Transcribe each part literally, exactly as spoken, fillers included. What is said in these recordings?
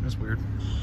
That's weird.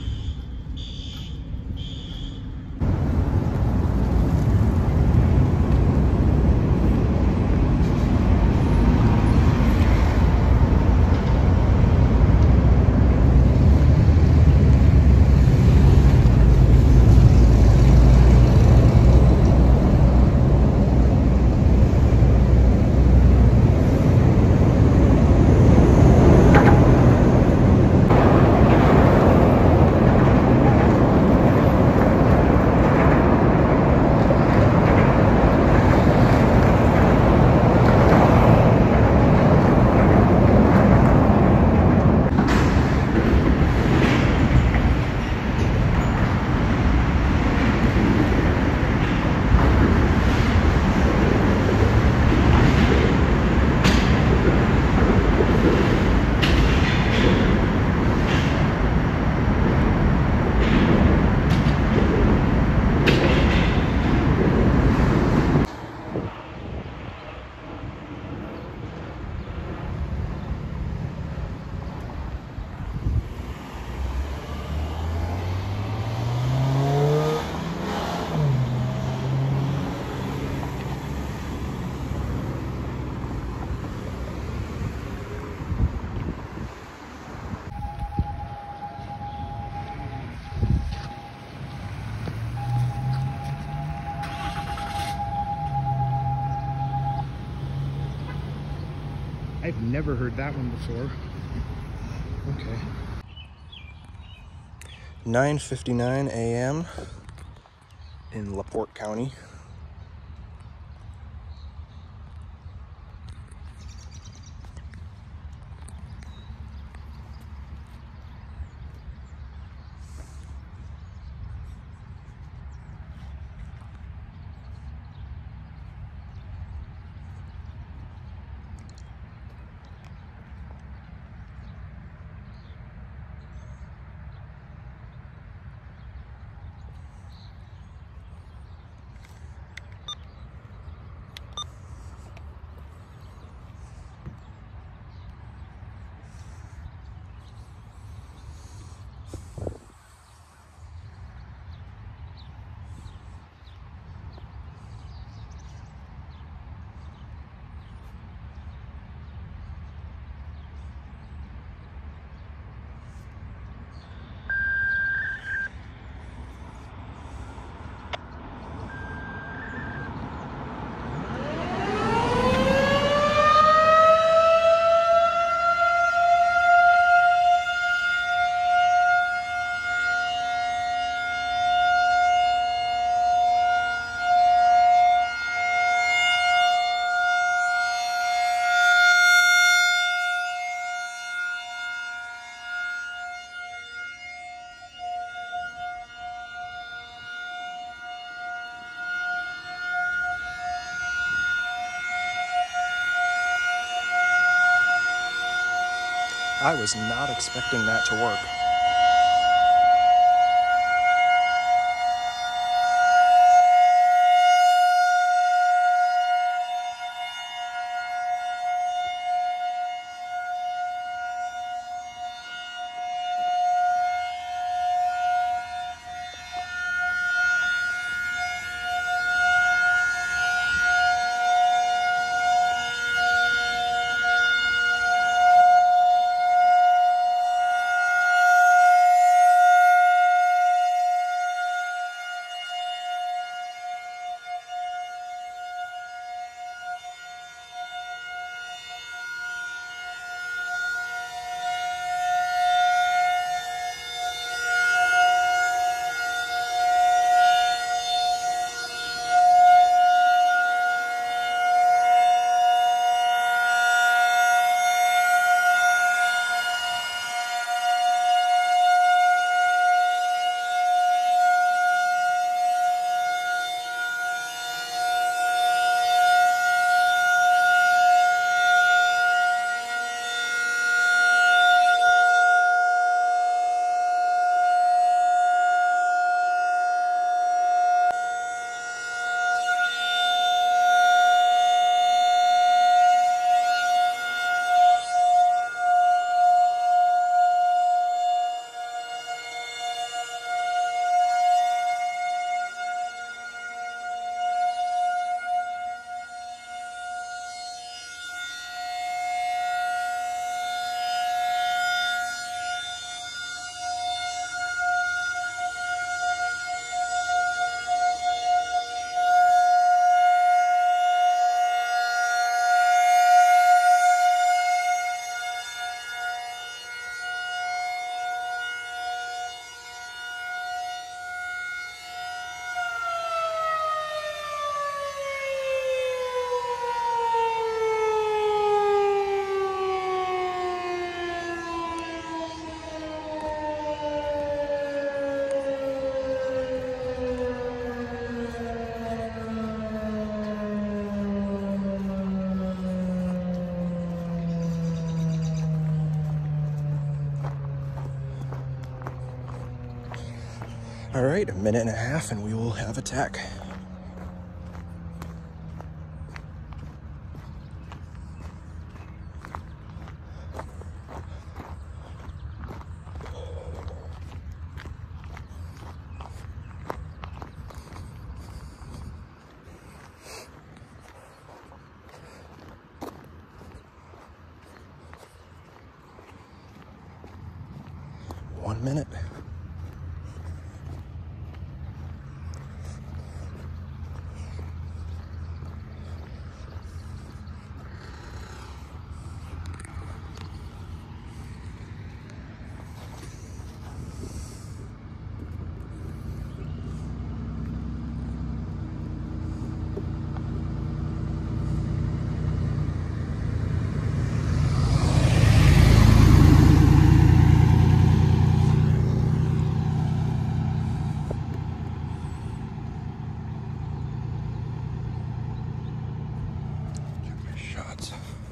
I've never heard that one before. Okay. nine fifty-nine a m in LaPorte County. I was not expecting that to work. All right, a minute and a half and we will have attack. One minute. Shots.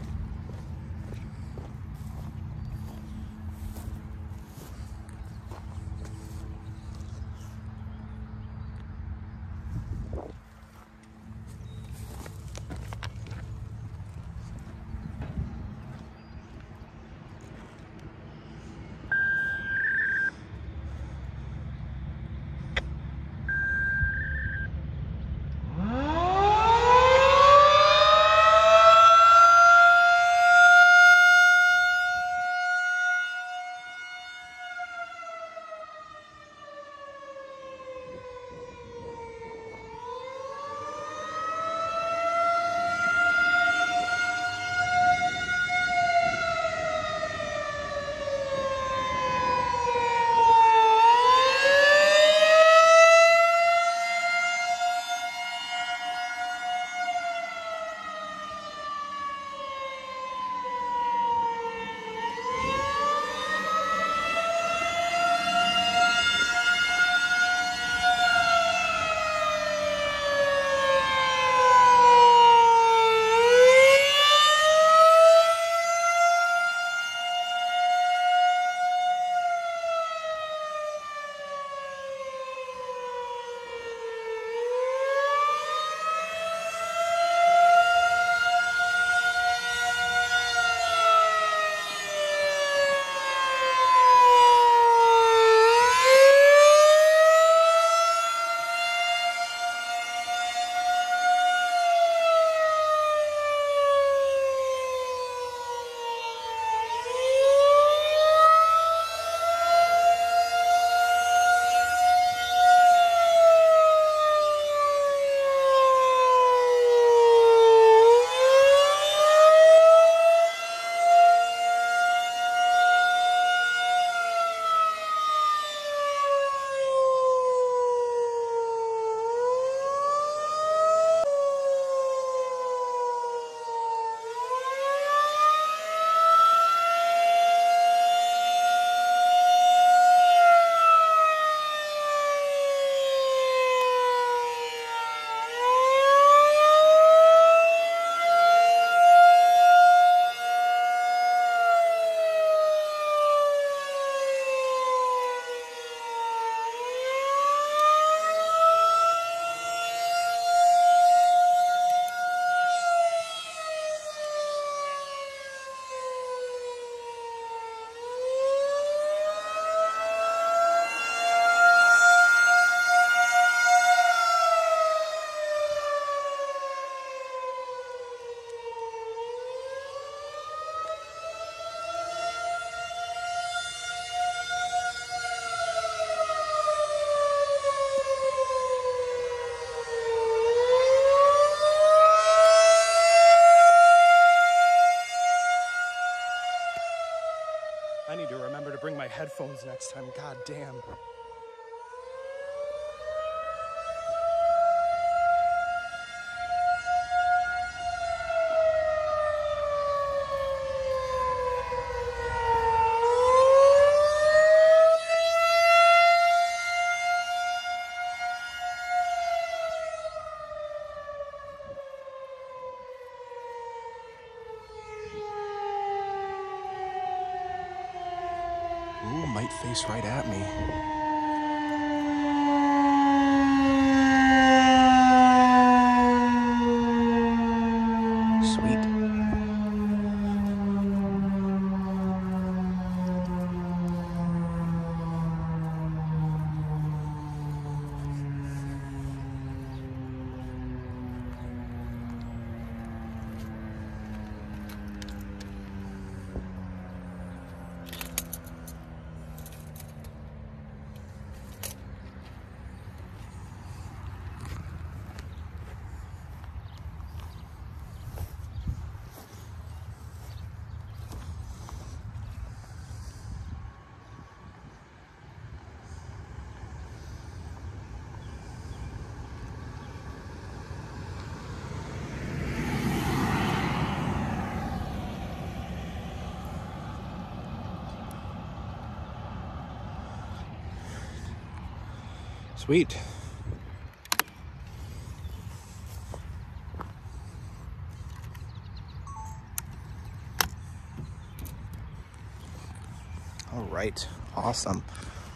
I need to remember to bring my headphones next time. God damn. Ooh, might face right at me. Sweet. All right, awesome.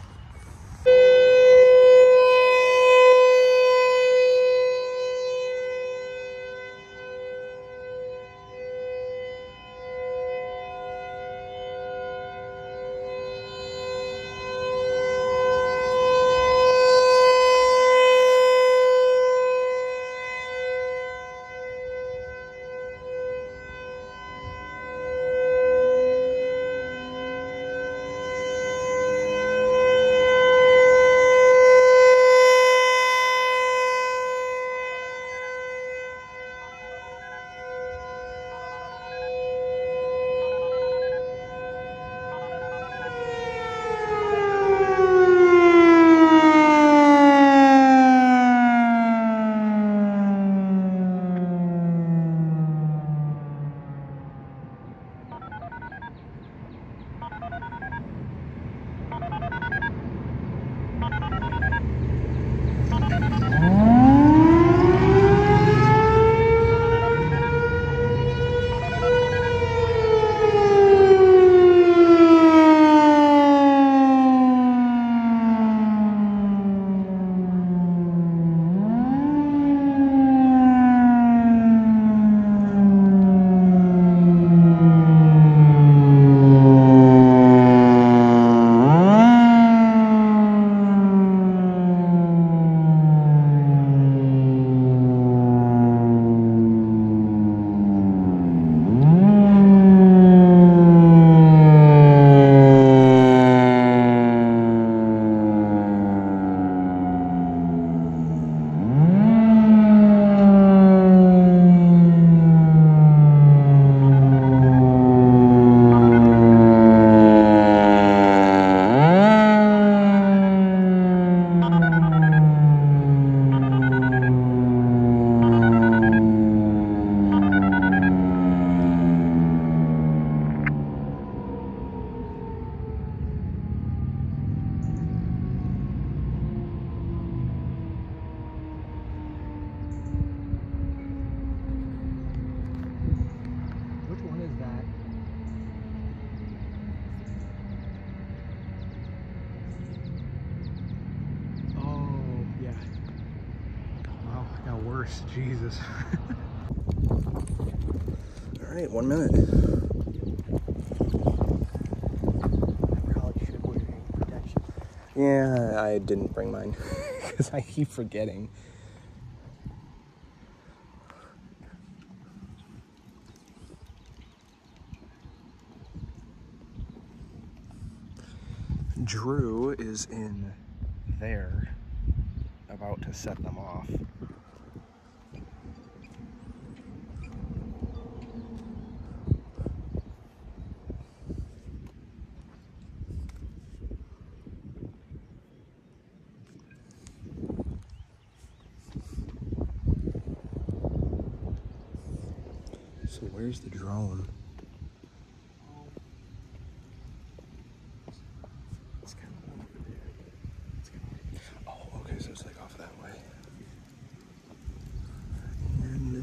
Jesus. All right, one minute. I probably should wear protection. Yeah, I didn't bring mine because I keep forgetting. Drew is in there, about to set them off. So where's the drone? It's kind of over there. It's kind of... Oh, okay, so it's like off that way. And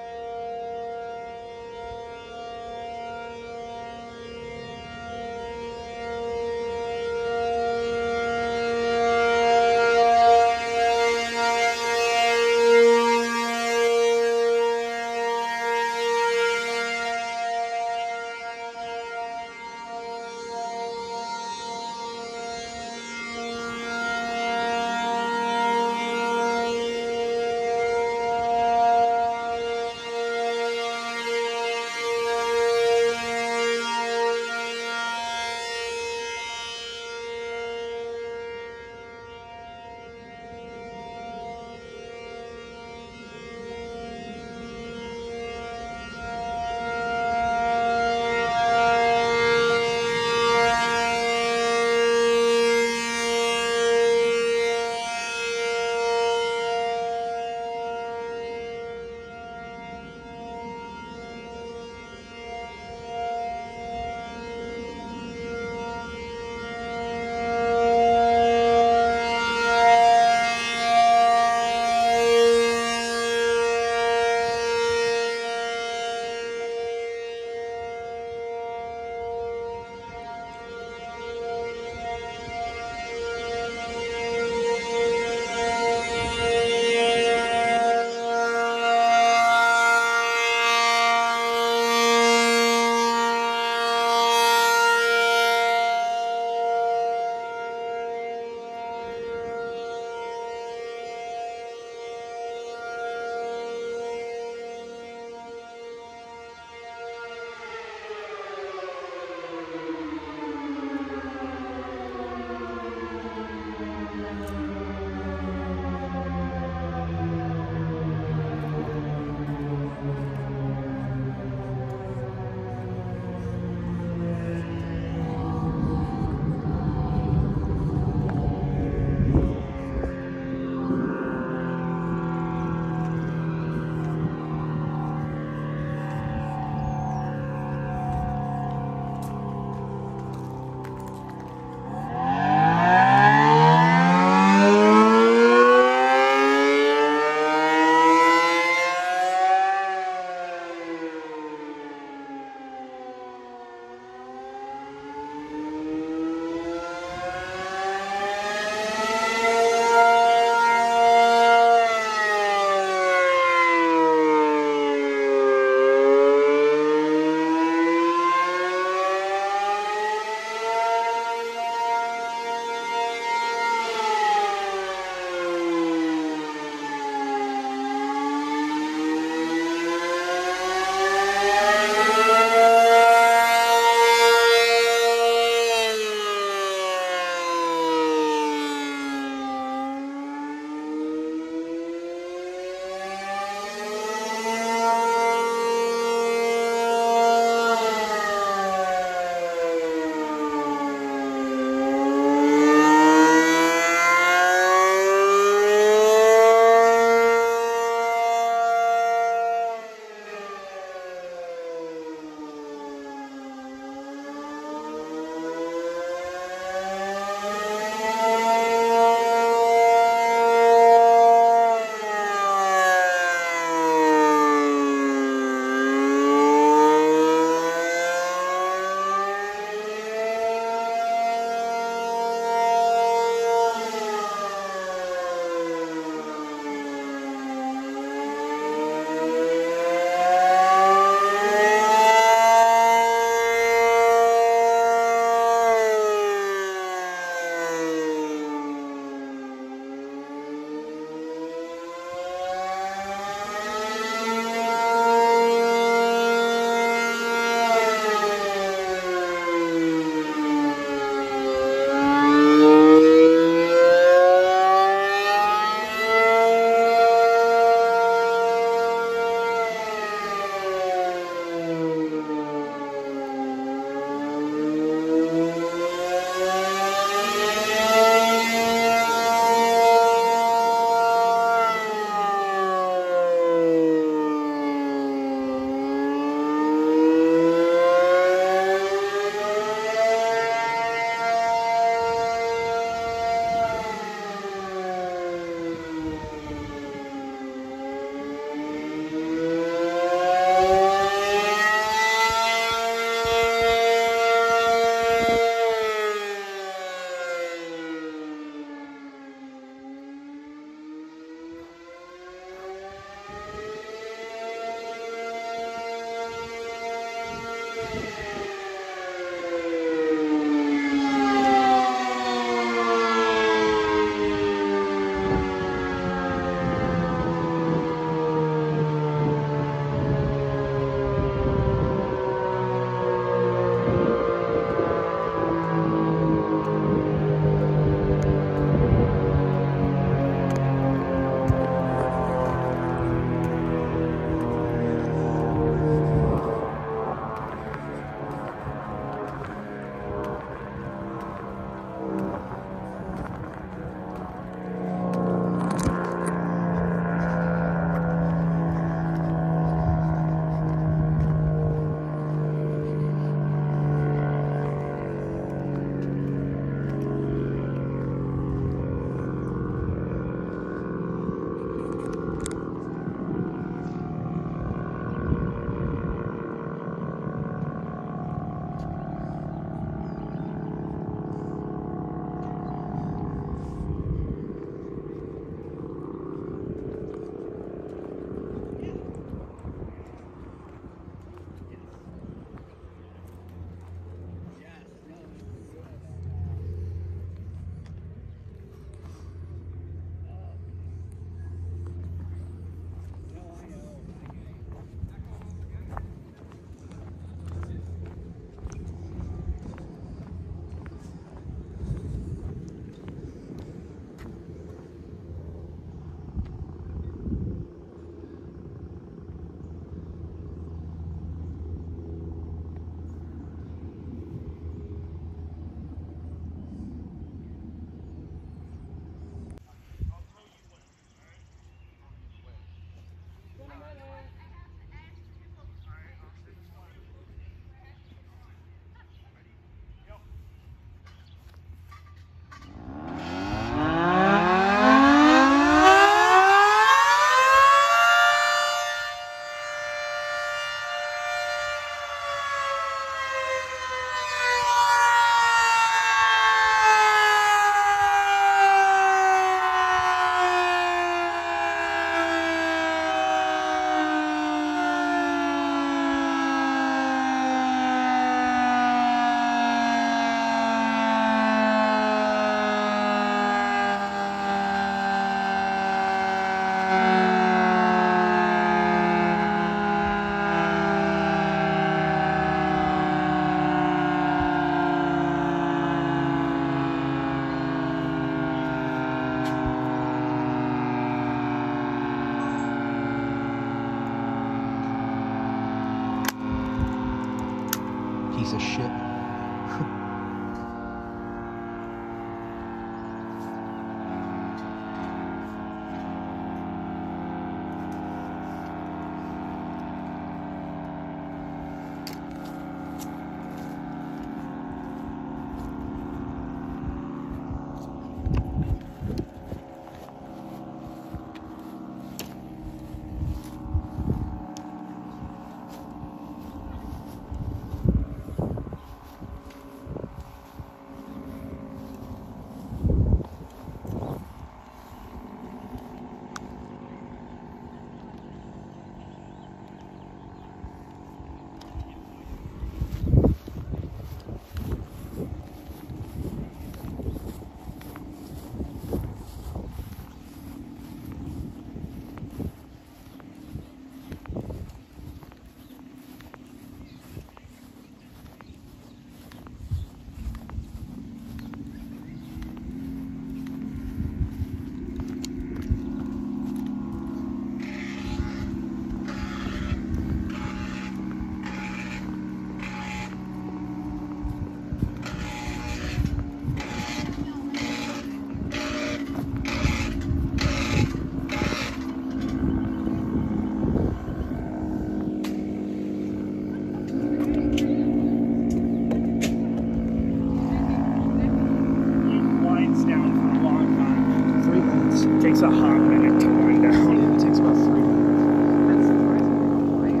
takes a hot minute to wind down. It takes about three minutes. That's surprisingly quiet.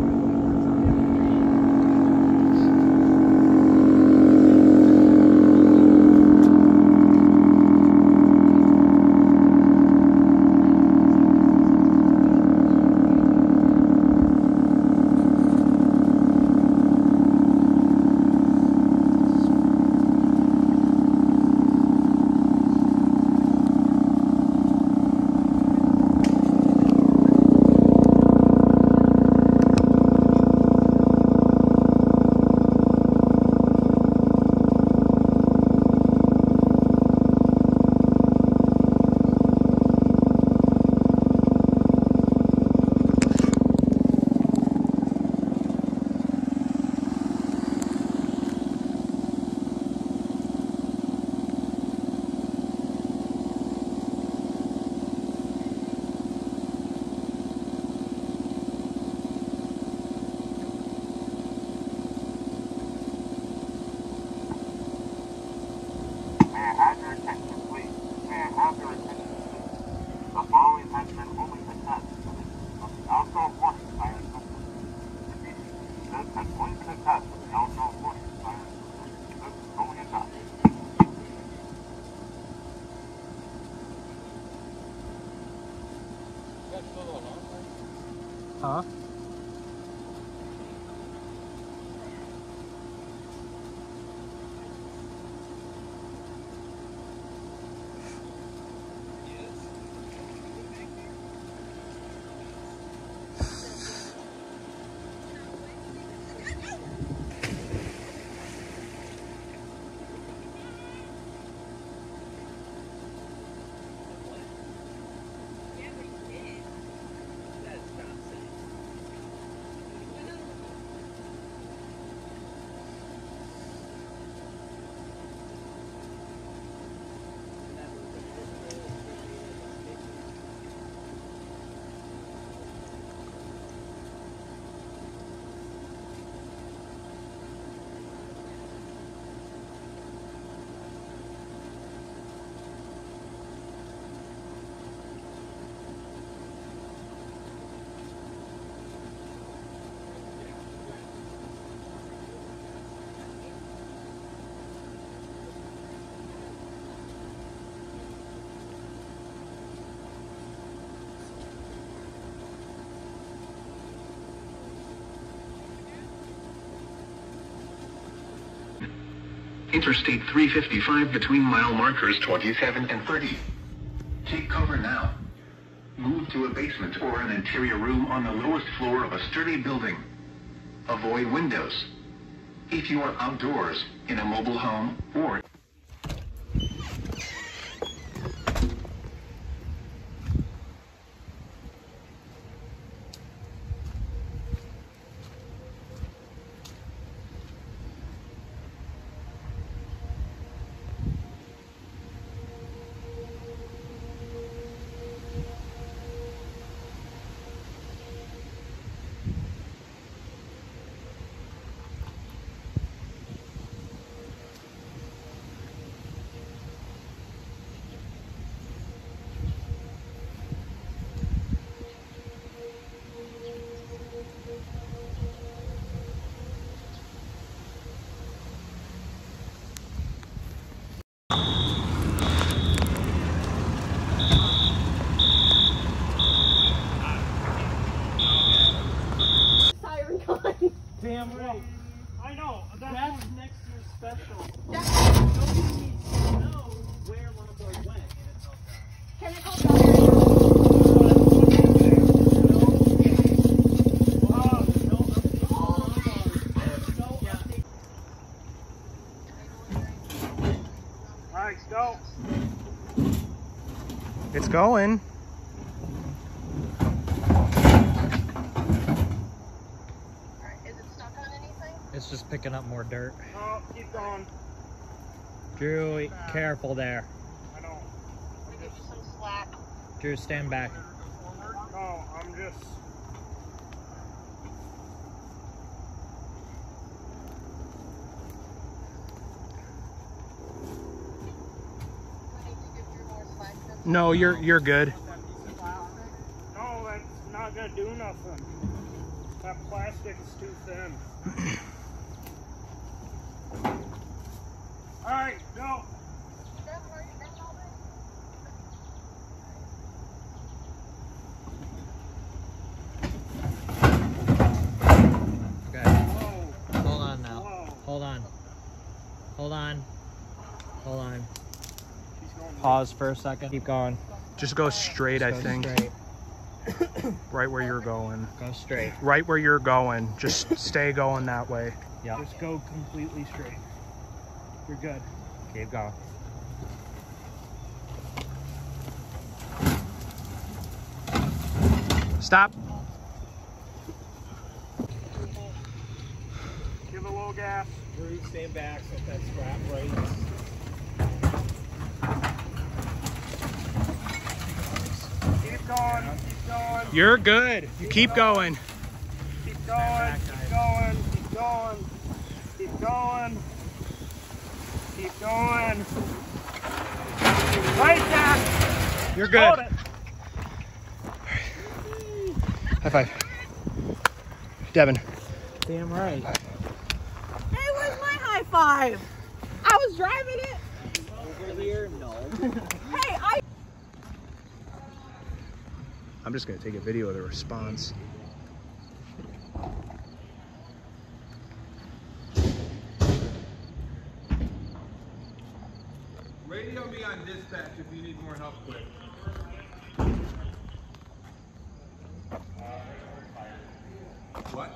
Huh? Interstate three fifty-five between mile markers twenty-seven and thirty. Take cover now. Move to a basement or an interior room on the lowest floor of a sturdy building. Avoid windows. If you are outdoors, in a mobile home, or Siren gun. Damn right. I know. That's, That's next year's special. That's Nobody needs to know where Lombard went. Can I call Siren? Alright, go. It's going. Is it stuck on anything? It's just picking up more dirt. Oh, keep going. Drew, careful there. I know. We give you some slack. Drew, stand back. No, I'm just... We need to give Drew more slack then. No, you're you're good. No, that's not gonna do nothing. That plastic is too thin. All right, go. Okay. Whoa. Hold on now. Whoa. Hold on. Hold on. Hold on. She's going Pause for a second. Keep going. Just go straight, I Go think. straight. Right where you're going. Go straight. Right where you're going. Just stay going that way. Yep. Just go completely straight. You're good. Keep going. Stop. Give a little gas. Bruce, stand back so that strap breaks. Keep going. Keep going. You're good. You keep going. Keep going. Keep going. Keep going. Keep going. Keep going. Right there. You're good. Hold it. High five. Devin. Damn right. Hey, where's my high five? I was driving it. Over here? No. Hey, I. I'm just gonna take a video of the response. Radio me on dispatch if you need more help quick. What?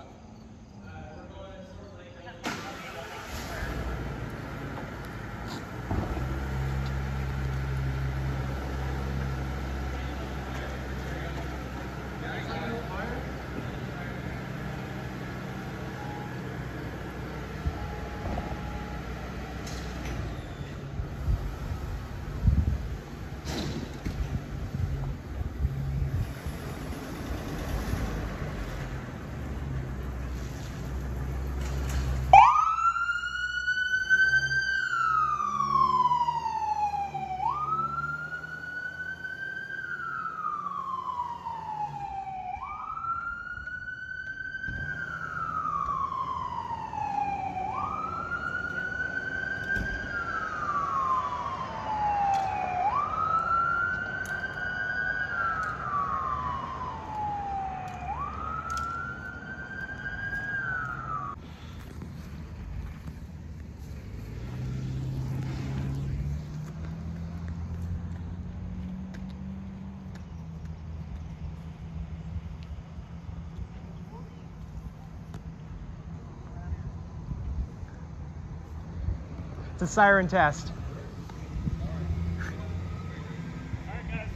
It's a siren test. Alright, guys.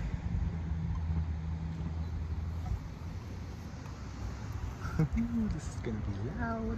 This is gonna be loud.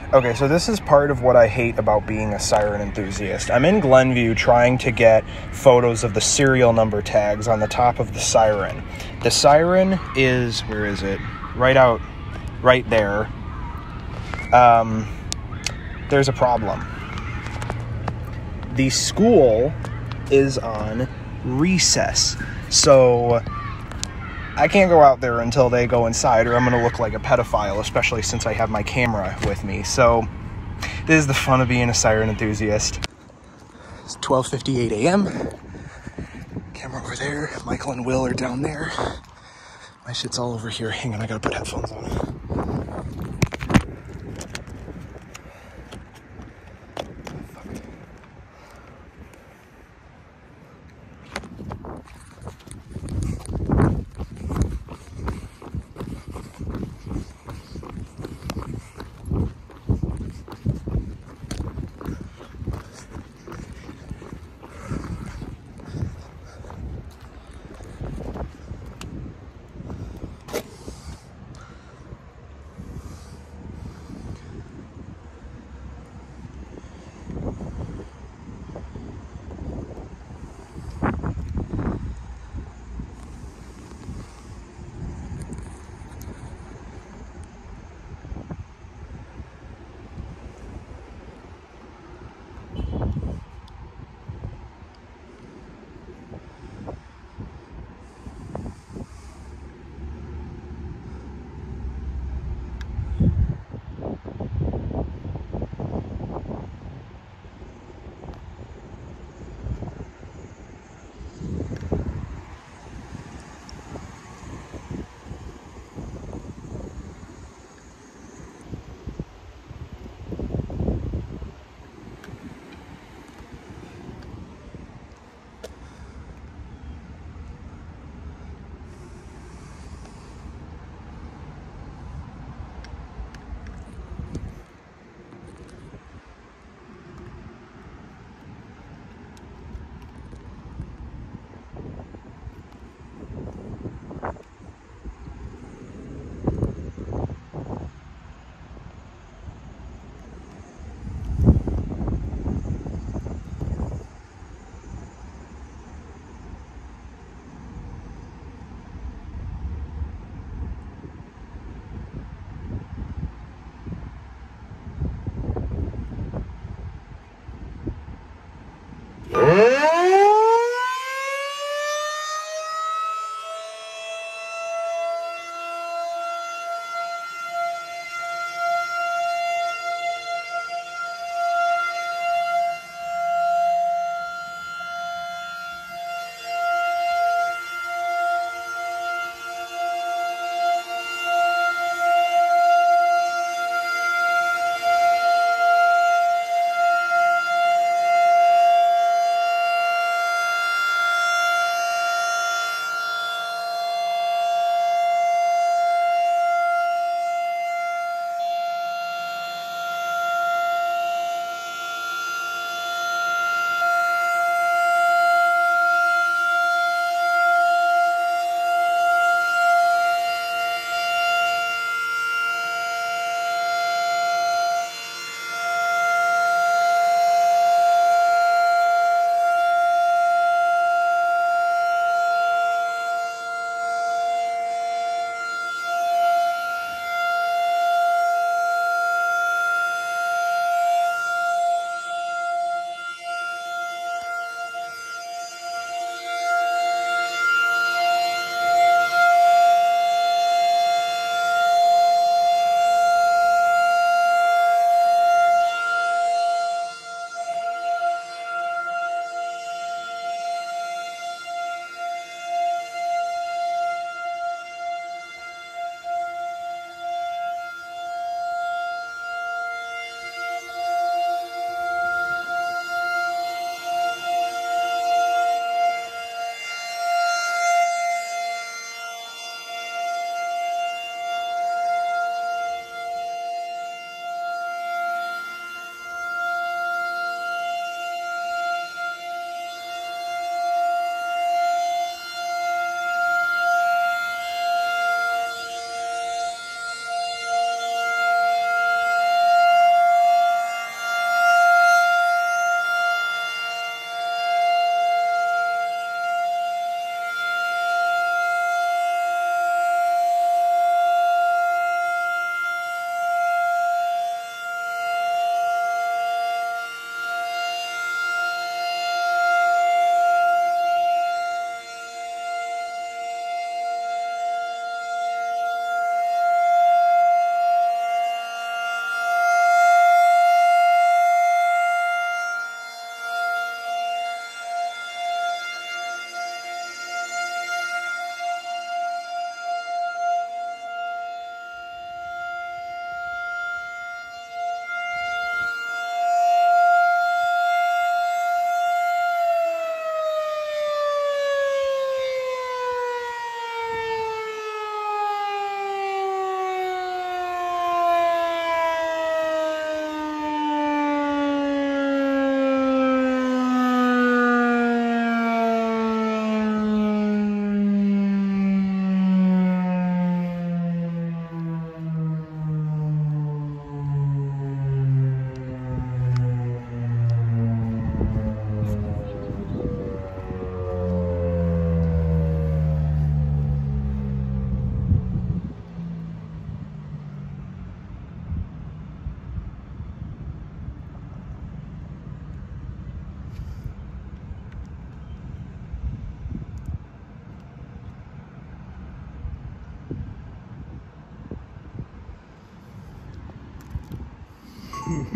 Okay, so this is part of what I hate about being a siren enthusiast. I'm in Glenview trying to get photos of the serial number tags on the top of the siren. The siren is, where is it? Right out, right there. Um, there's a problem. The school is on recess, so I can't go out there until they go inside, or I'm going to look like a pedophile, especially since I have my camera with me. So this is the fun of being a siren enthusiast. It's twelve fifty-eight a m Camera over there. Michael and Will are down there. My shit's all over here. Hang on, I gotta put headphones on.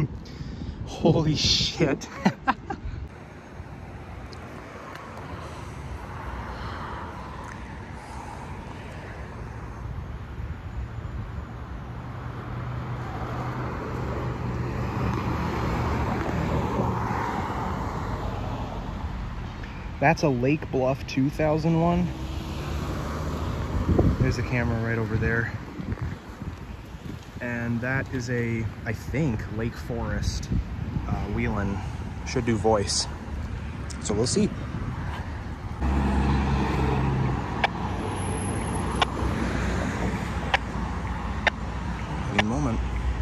Holy shit. That's a Lake Bluff two thousand one. There's a camera right over there. And that is a, I think, Lake Forest uh, Wheelin'. Should do voice. So we'll see. Any moment.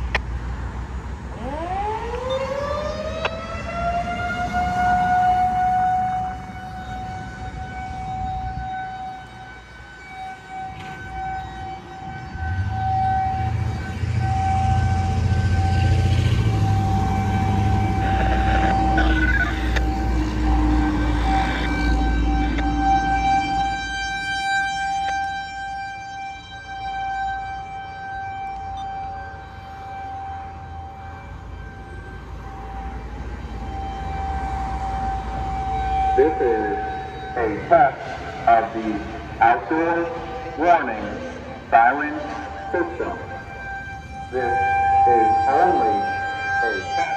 This is a test of the outdoor warning siren system. This is only a test.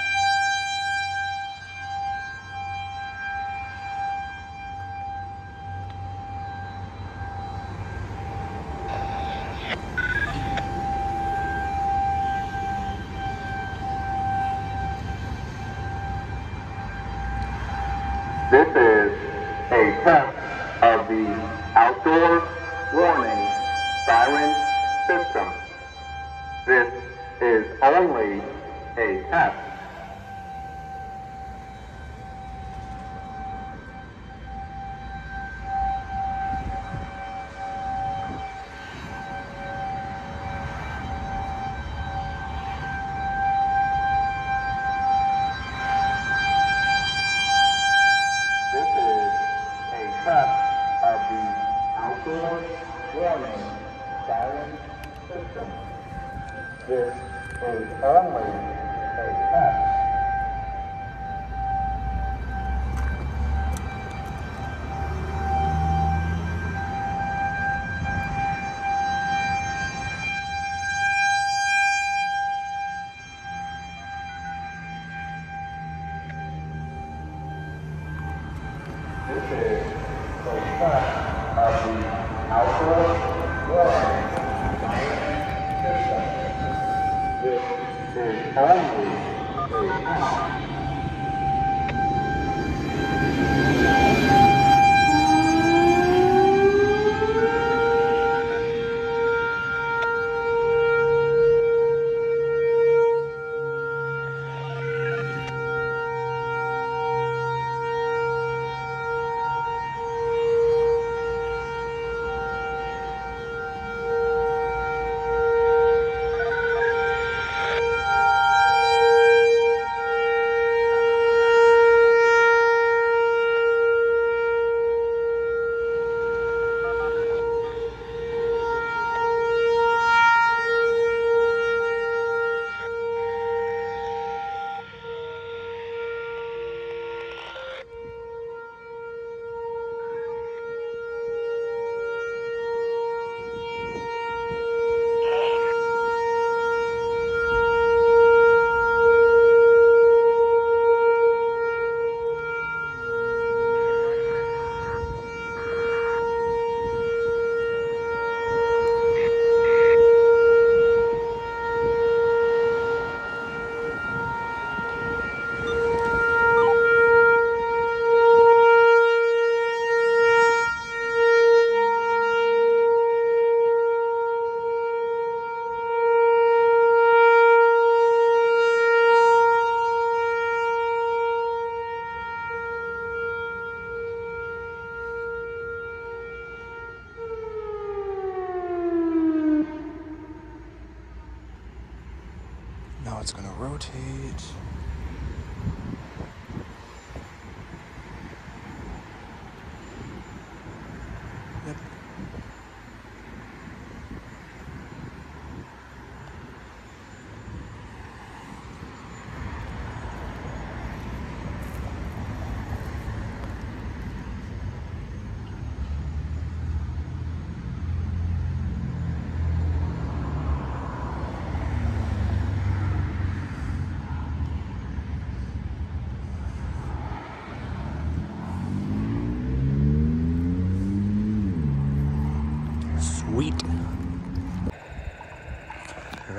This is a test of the outdoor warning siren system. This is only a test. Warning, siren system. This is only a test. This is a test of the outdoor warning siren system. This is only a test. Now it's gonna rotate. Yep.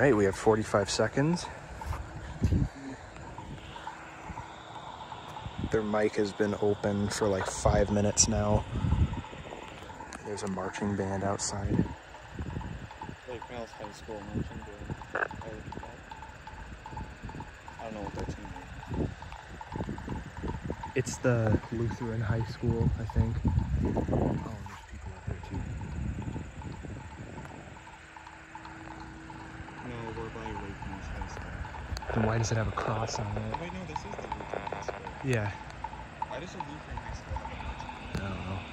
right, we have forty-five seconds. Their mic has been open for like five minutes now. There's a marching band outside. Lake Mills High School marching band. I don't know what that team is. It's the Lutheran High School, I think. Oh, there's people out there too. No, we're by Lake Mills High School. Then why does it have a cross on it? Oh, wait, no, this is the Lutheran High School. Yeah. Why does the Lutheran High School have a marching band? I don't know.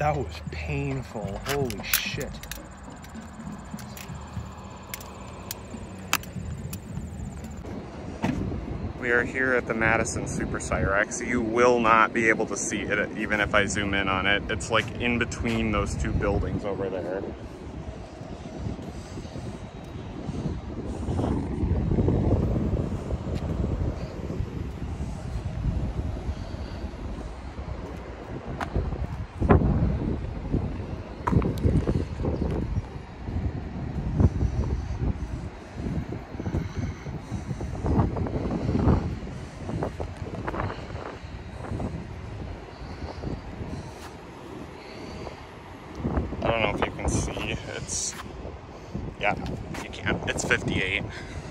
That was painful. Holy shit. We are here at the Madison Super Sirex. You will not be able to see it even if I zoom in on it. It's like in between those two buildings over there. I don't know if you can see, it's, yeah, you can, it's fifty-eight.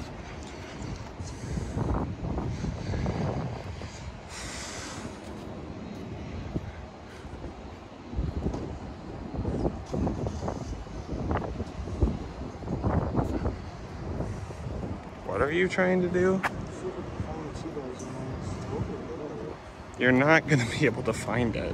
What are you trying to do? You're not gonna be able to find it.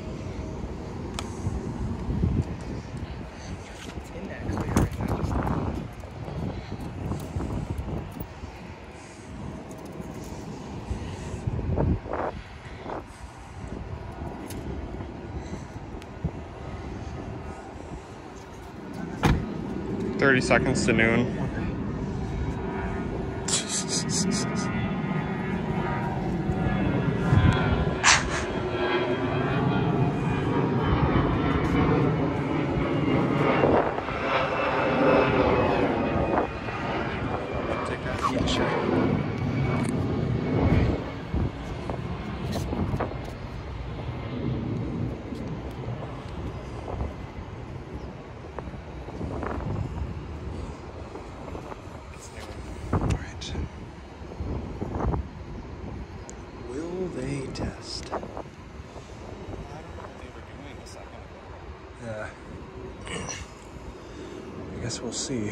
thirty seconds to noon. Yeah. I guess we'll see.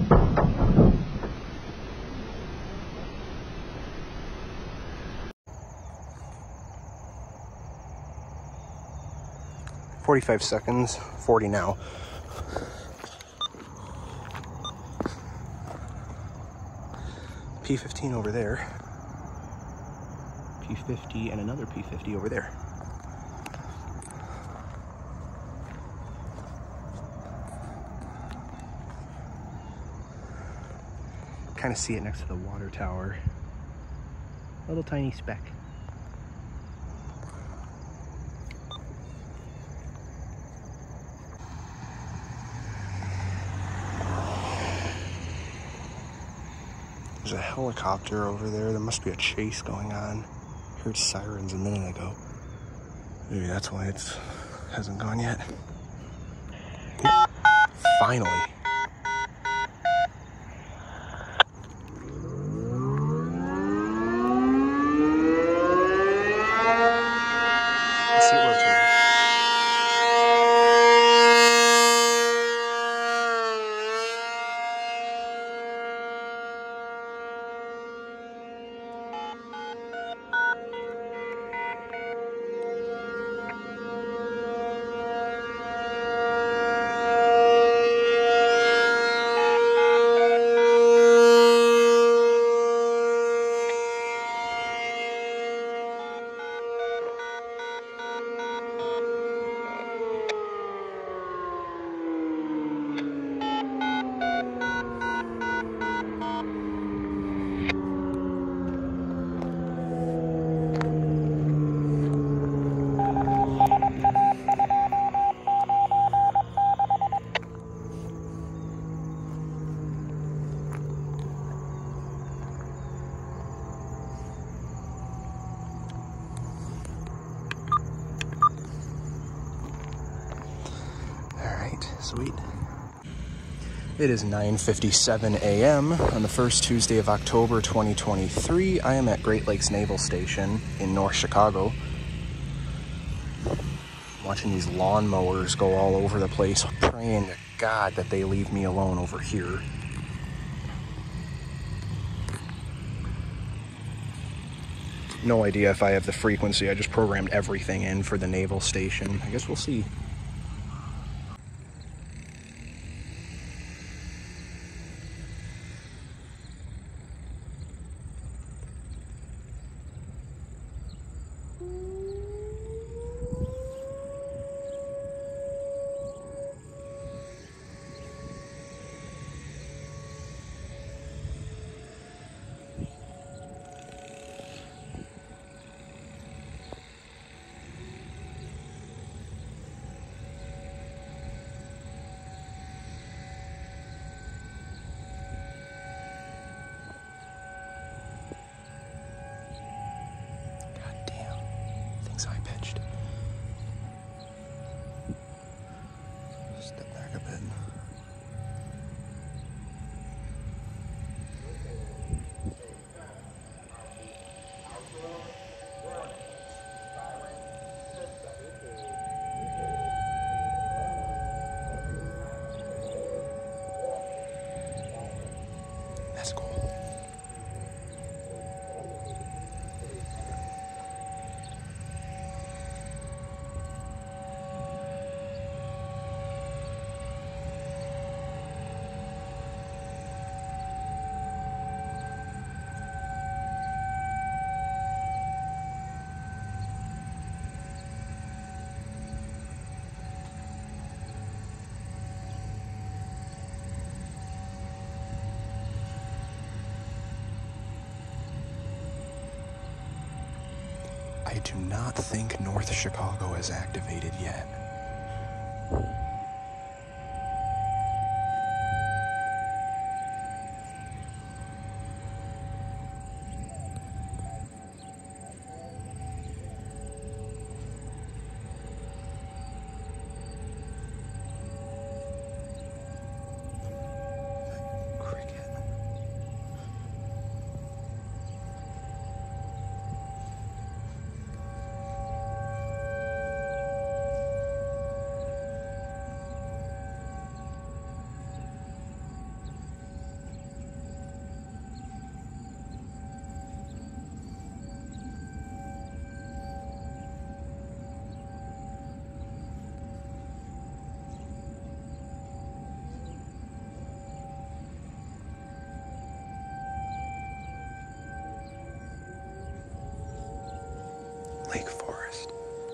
forty-five seconds, forty now. P fifteen over there. P fifty and another P fifty over there. Kind of see it next to the water tower. Little tiny speck. There's a helicopter over there. There must be a chase going on. Heard sirens a minute ago. Maybe that's why it hasn't gone yet. Finally. Let's see it rotate. Sweet. It is nine fifty-seven a m on the first Tuesday of October twenty twenty-three. I am at Great Lakes Naval Station in North Chicago. Watching these lawnmowers go all over the place, praying to God that they leave me alone over here. No idea if I have the frequency. I just programmed everything in for the naval station. I guess we'll see. High pitched. Step back a bit. That's cool. I do not think North Chicago is activated yet. Lake Forest.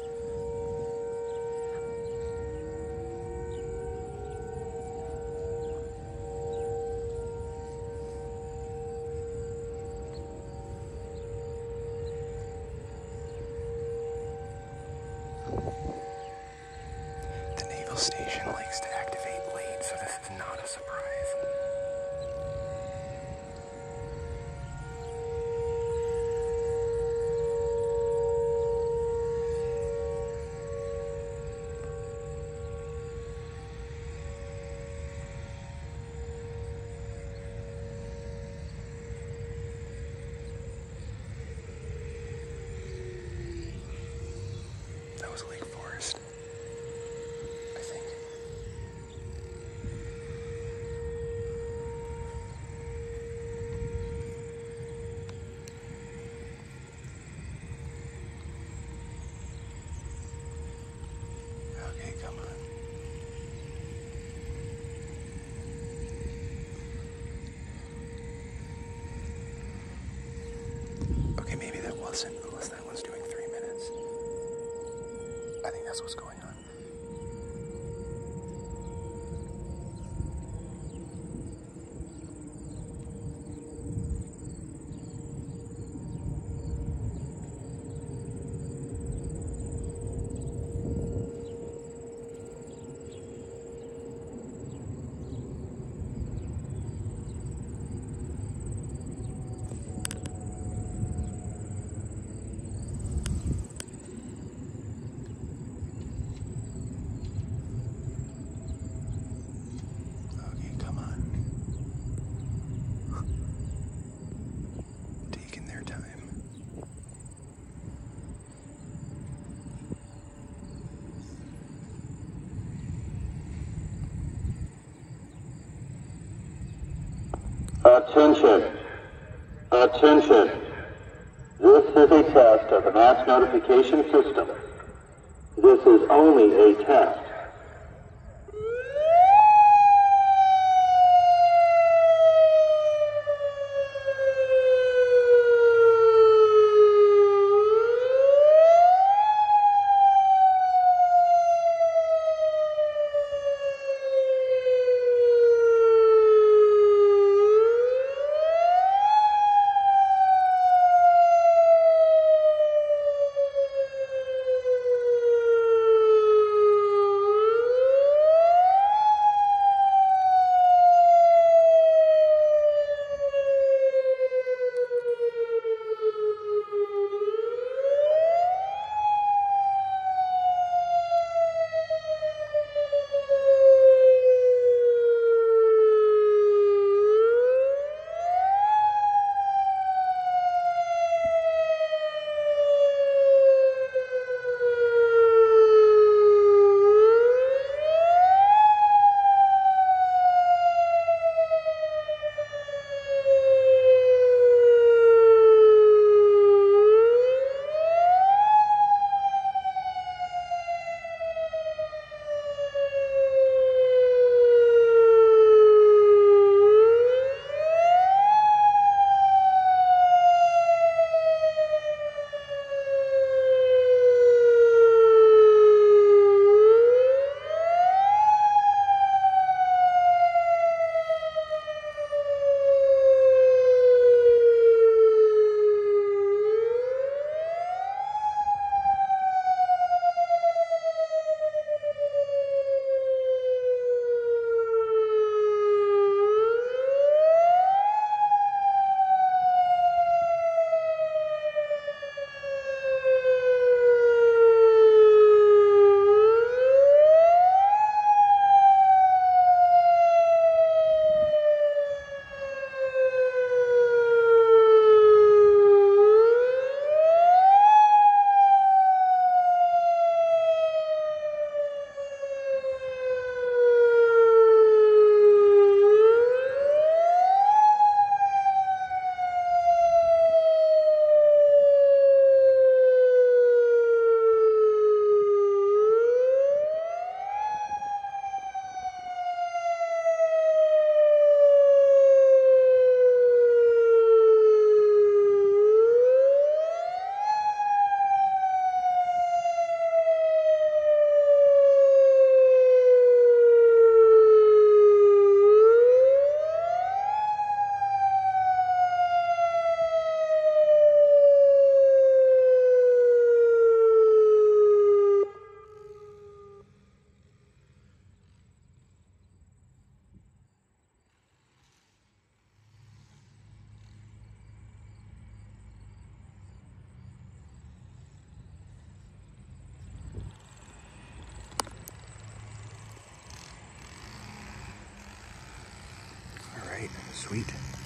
The naval station likes to activate late, so this is not a surprise. That was Lake Forest, I think. Okay, come on. Okay, maybe that wasn't, unless that one's doing three minutes. I think that's what's going on. Okay, come on. Taking their time. Attention. Attention. This is a test of the mass notification system. This is only a test. right, sweet.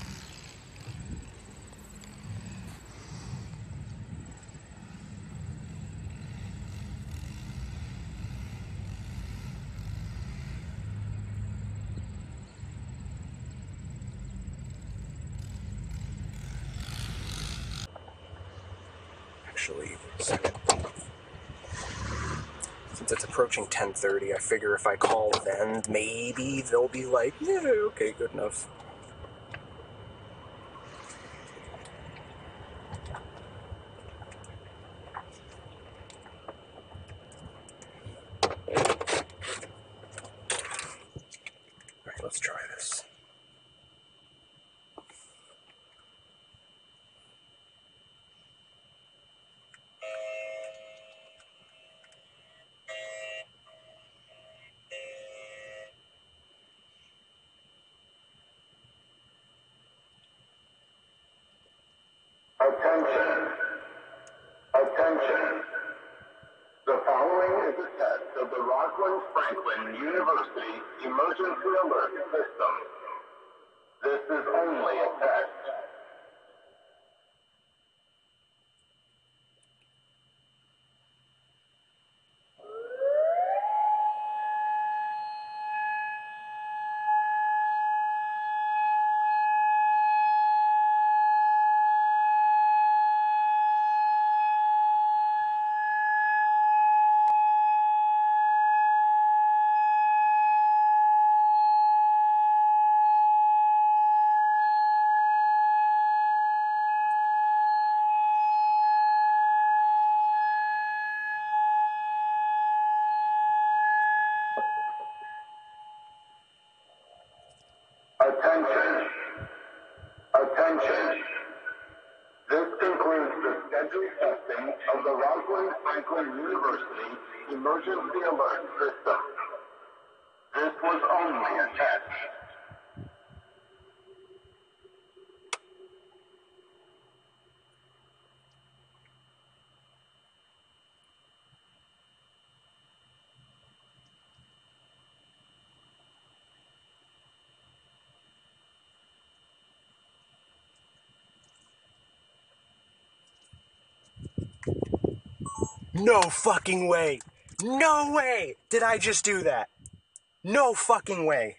Actually, second. Since it's approaching ten thirty, I figure if I call then, maybe they'll be like, yeah, okay, good enough. Alright, let's try this. Attention. Attention. The following is a test of the Rosalind Franklin University Emergency Alert System. This is only a test. Attention. Attention. This concludes the scheduled testing of the Rosalind Franklin University Emergency Alert System. This was only a test. No fucking way! No way! Did I just do that? No fucking way!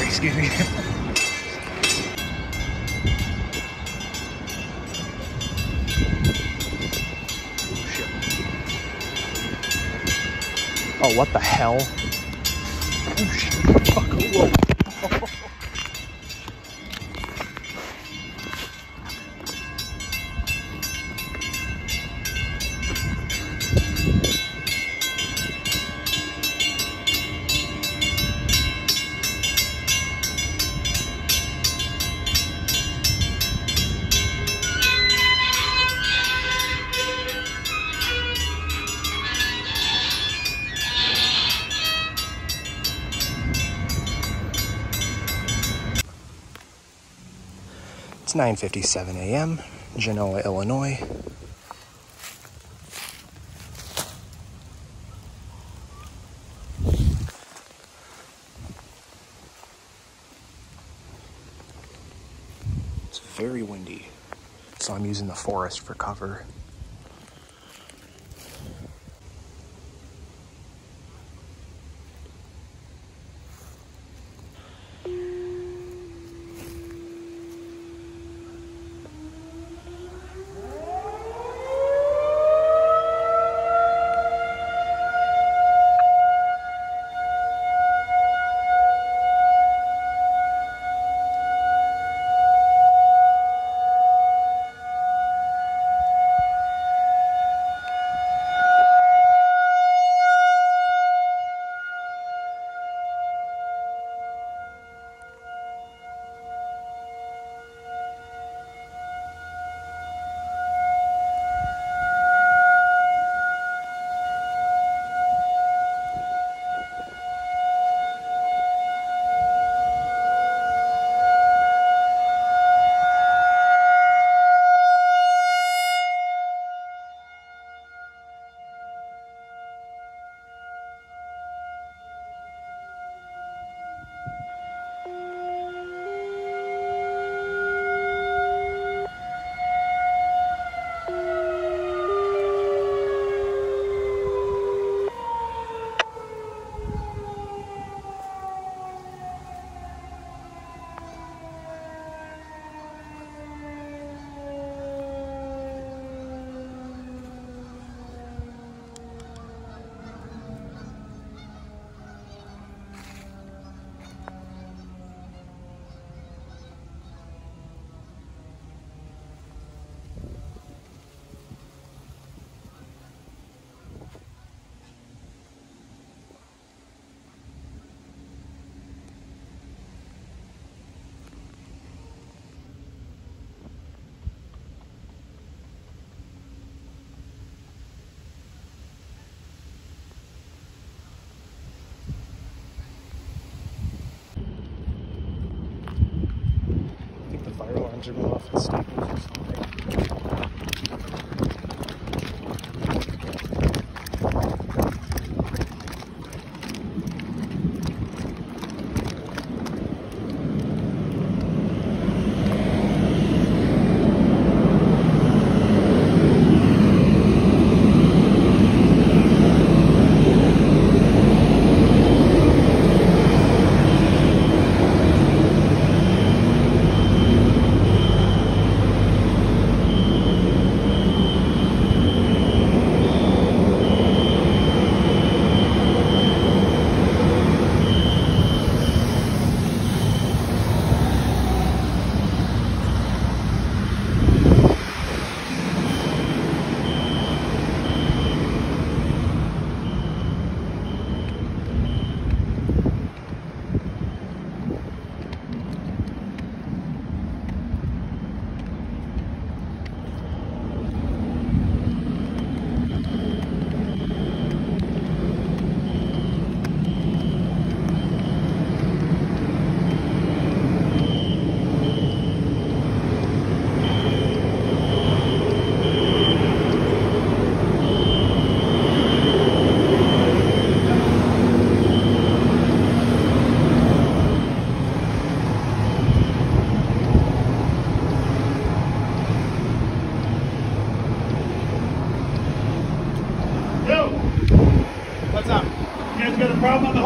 Excuse me. Oh, what the hell? Oh, shit. Fuck, whoa. It's nine fifty-seven a m, Genoa, Illinois. It's very windy, so I'm using the forest for cover. Alarms are going off at Staples or something.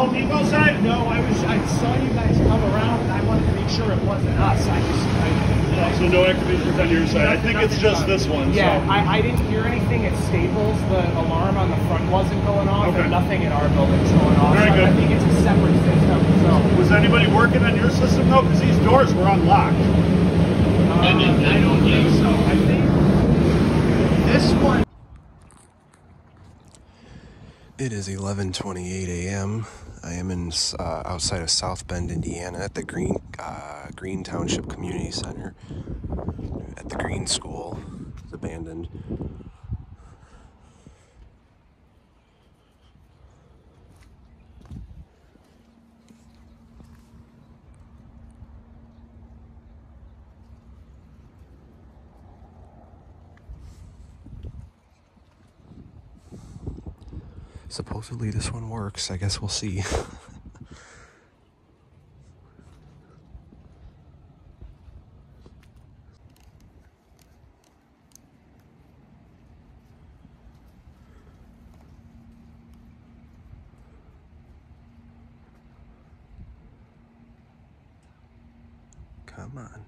Home Depot side? No, I was. I saw you guys come around, and I wanted to make sure it wasn't us. I just. I, So no activations on your side. I think it's just this one. Yeah, so. I, I didn't hear anything at Staples. The alarm on the front wasn't going off, Okay. and nothing in our building's going off. Very so good. I think it's a separate system. So. Was anybody working on your system though? Because these doors were unlocked. Uh, I don't think so. I think this one. It is eleven twenty-eight a m I am in uh, outside of South Bend, Indiana, at the Green uh, Green Township Community Center. At the Green School, it's abandoned. Supposedly this one works. I guess we'll see. Come on.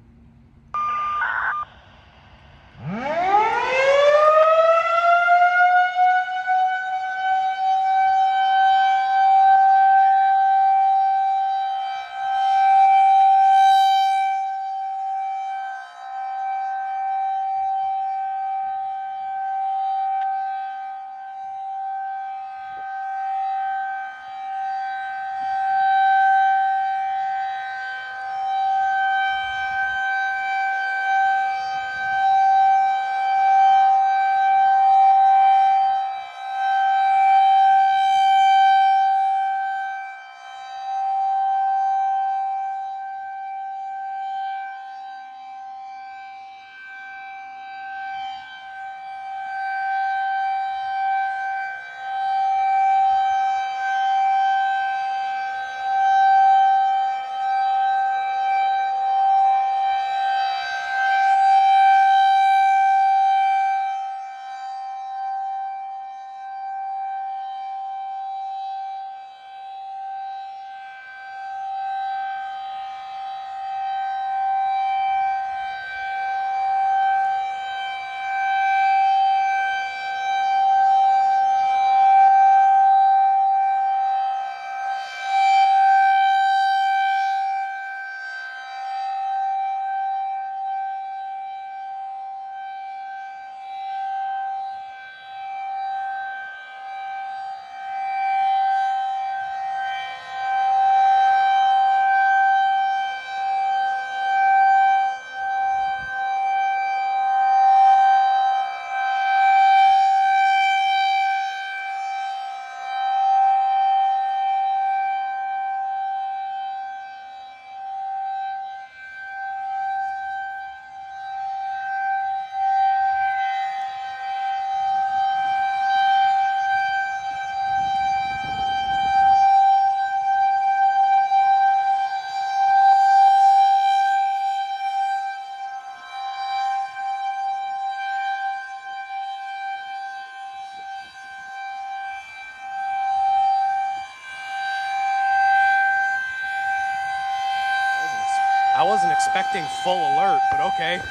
I wasn't expecting full alert, but okay.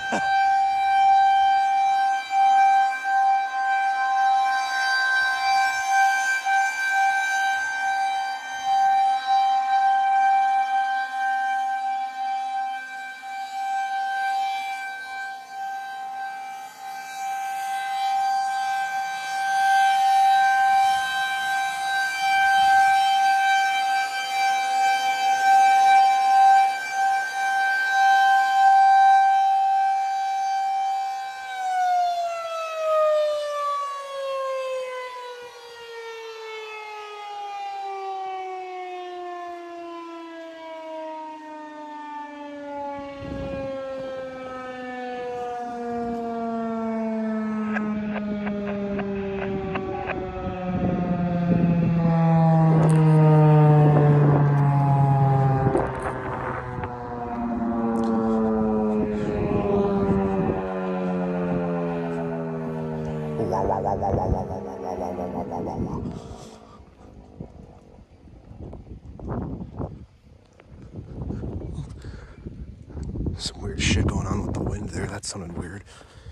Some weird shit going on with the wind there. That sounded weird.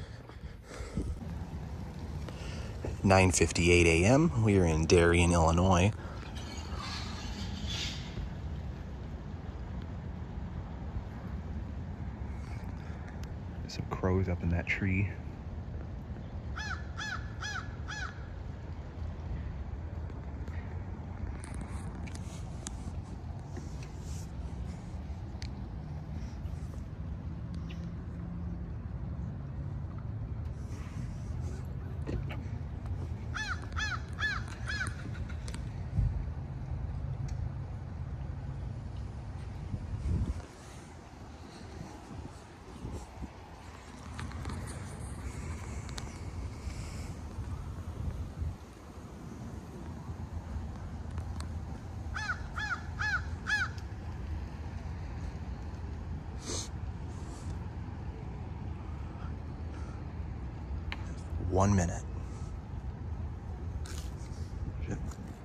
nine fifty-eight a m We are in Darien, Illinois. Some crows up in that tree. One minute. Shit.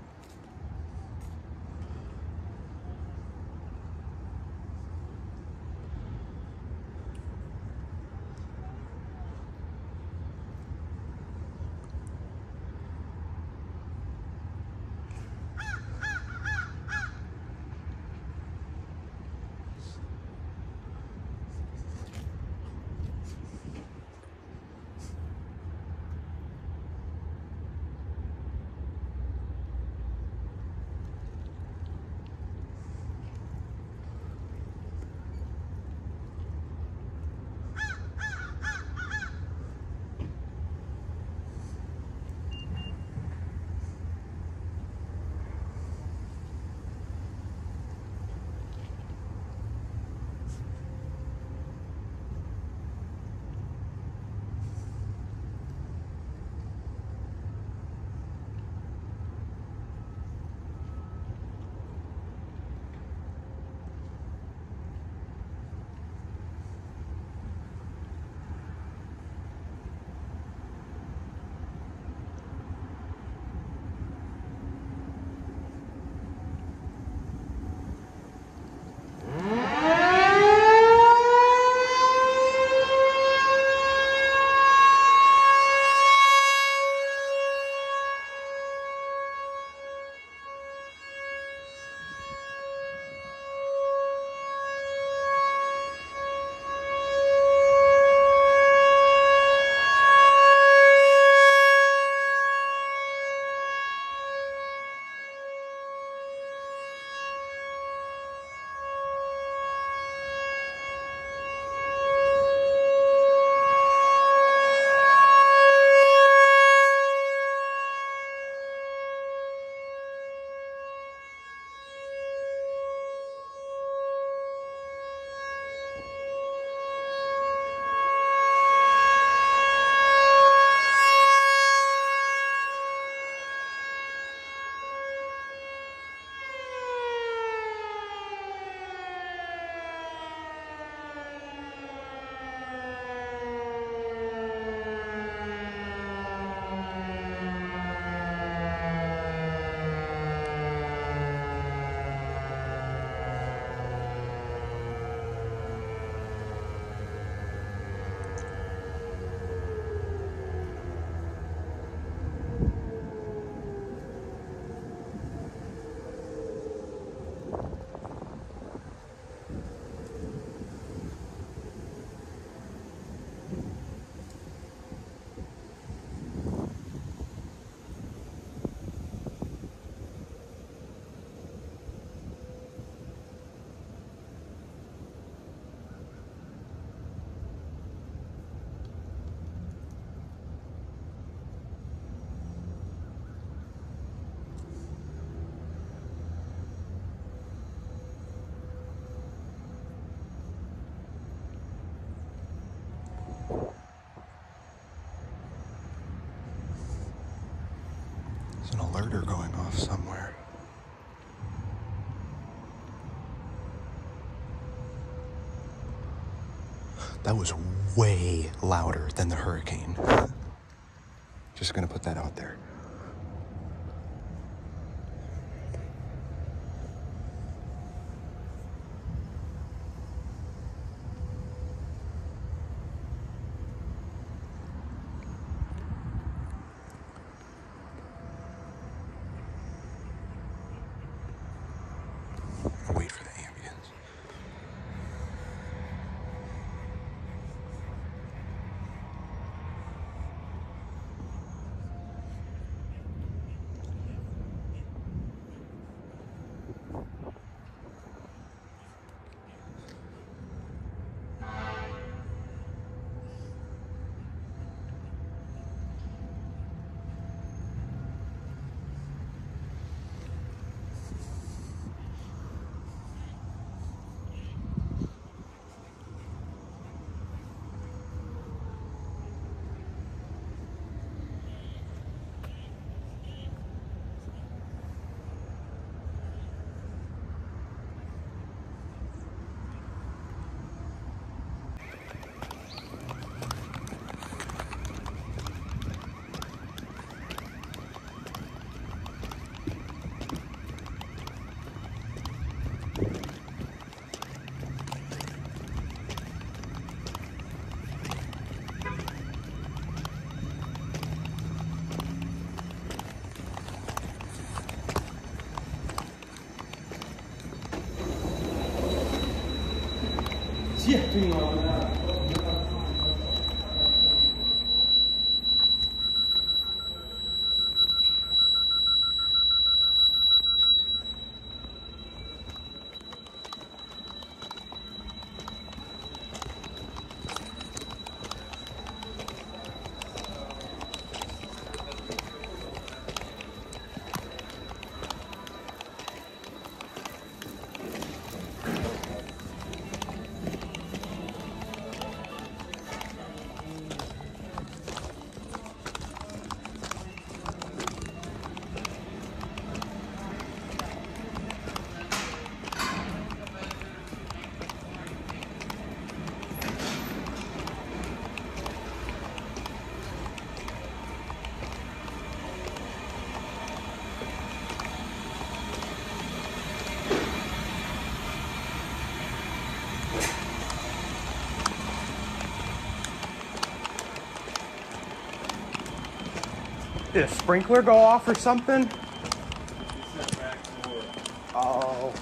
There's an alerter going off somewhere. That was way louder than the hurricane. Just gonna put that out there. Did a sprinkler go off or something? Oh.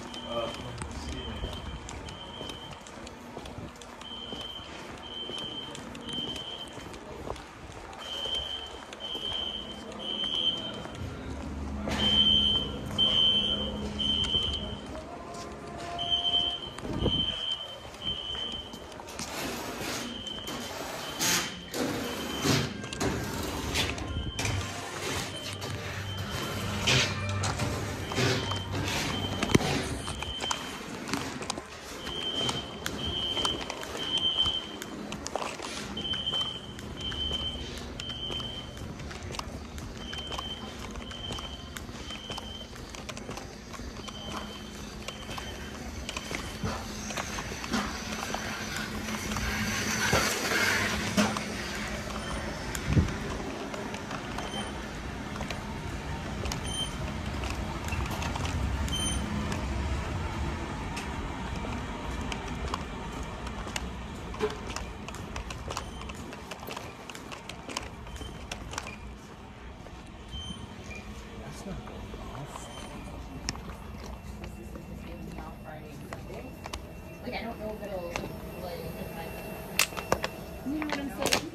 Like, I don't know if it'll, like, you know what I'm saying?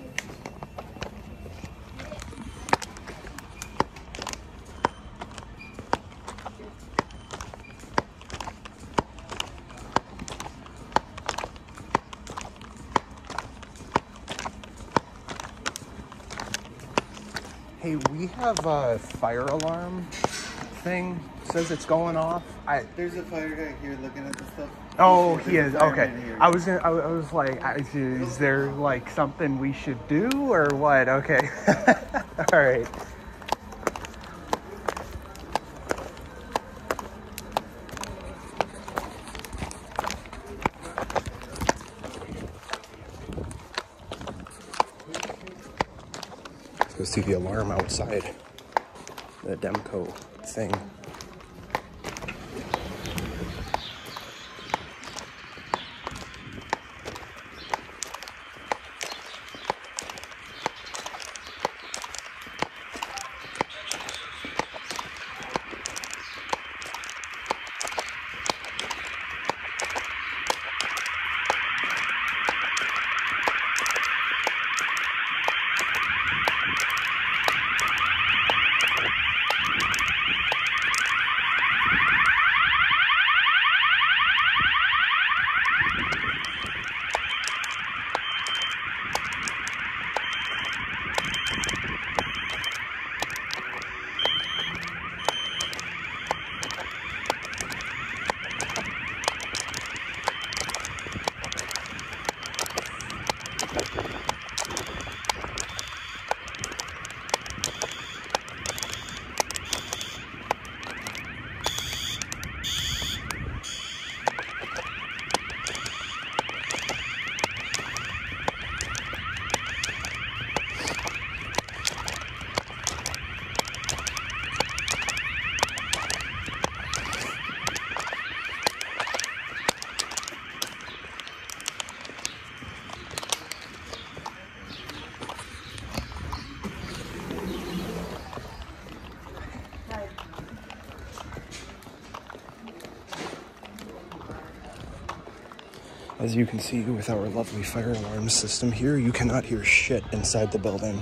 Hey, we have a fire alarm thing. Says it's going off. I There's a fire guy here looking at the stuff. Oh, There's he a is. fireman Okay. here. I was gonna, I was- I was like, I- is there like something we should do or what? Okay. All right. Let's go see the alarm outside. The Demco thing. As you can see with our lovely fire alarm system here, you cannot hear shit inside the building.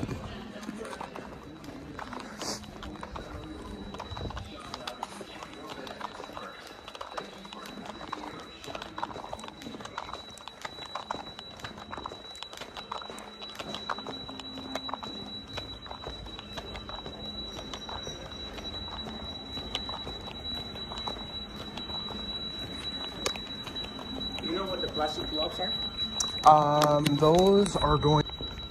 You know what the plastic gloves are? Um, those are going...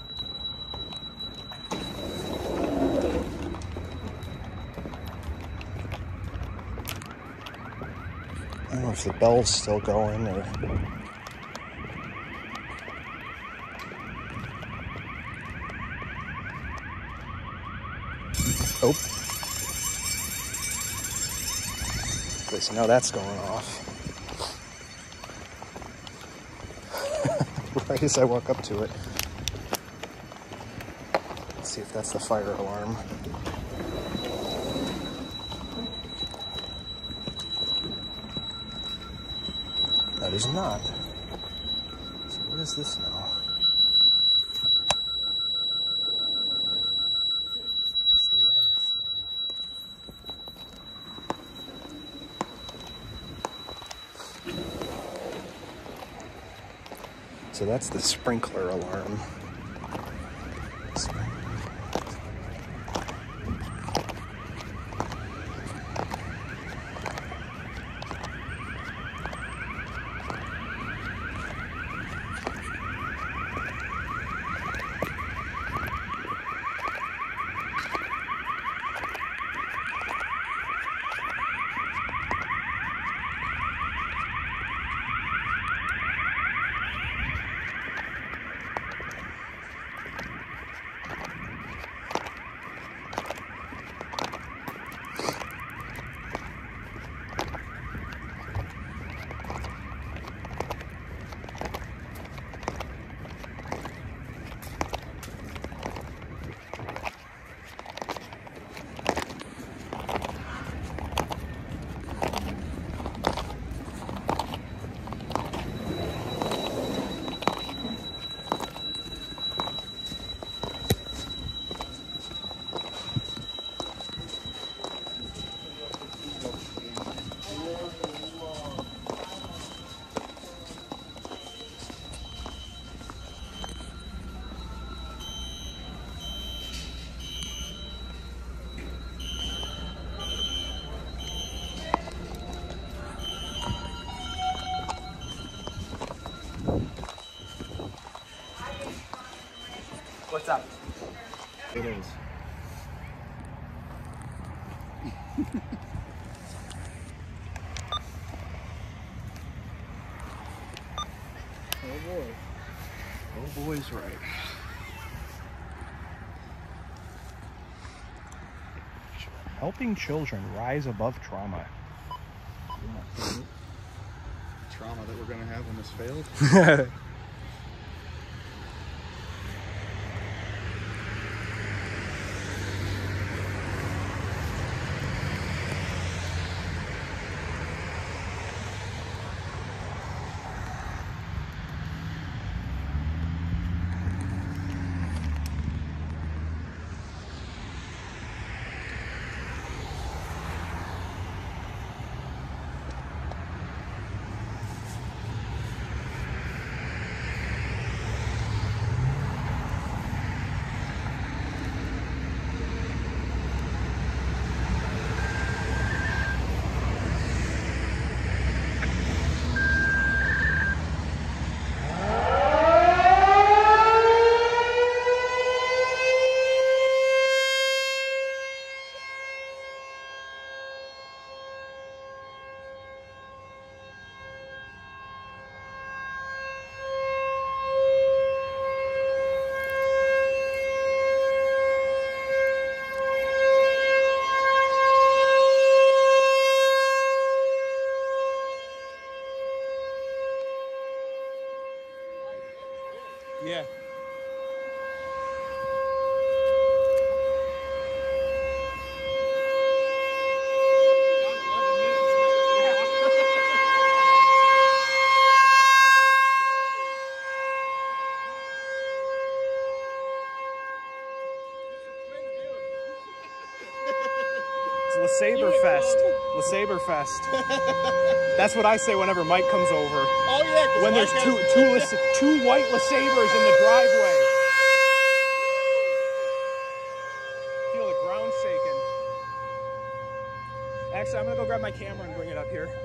I don't know if the bell's still going or... Oh. Okay, so now that's going off. Right as I walk up to it. Let's see if that's the fire alarm. That is not. So what is this now? It's the other thing. So that's the sprinkler alarm. What's up? It is. Oh boy. Oh boy's right. Helping children rise above trauma. Trauma that we're going to have when this failed. Yeah. LeSabre Fest. LeSabre Fest. That's what I say whenever Mike comes over. Oh yeah. When there's two two Le, two white LeSabres in the driveway. Feel the ground shaking. Actually, I'm gonna go grab my camera and bring it up here.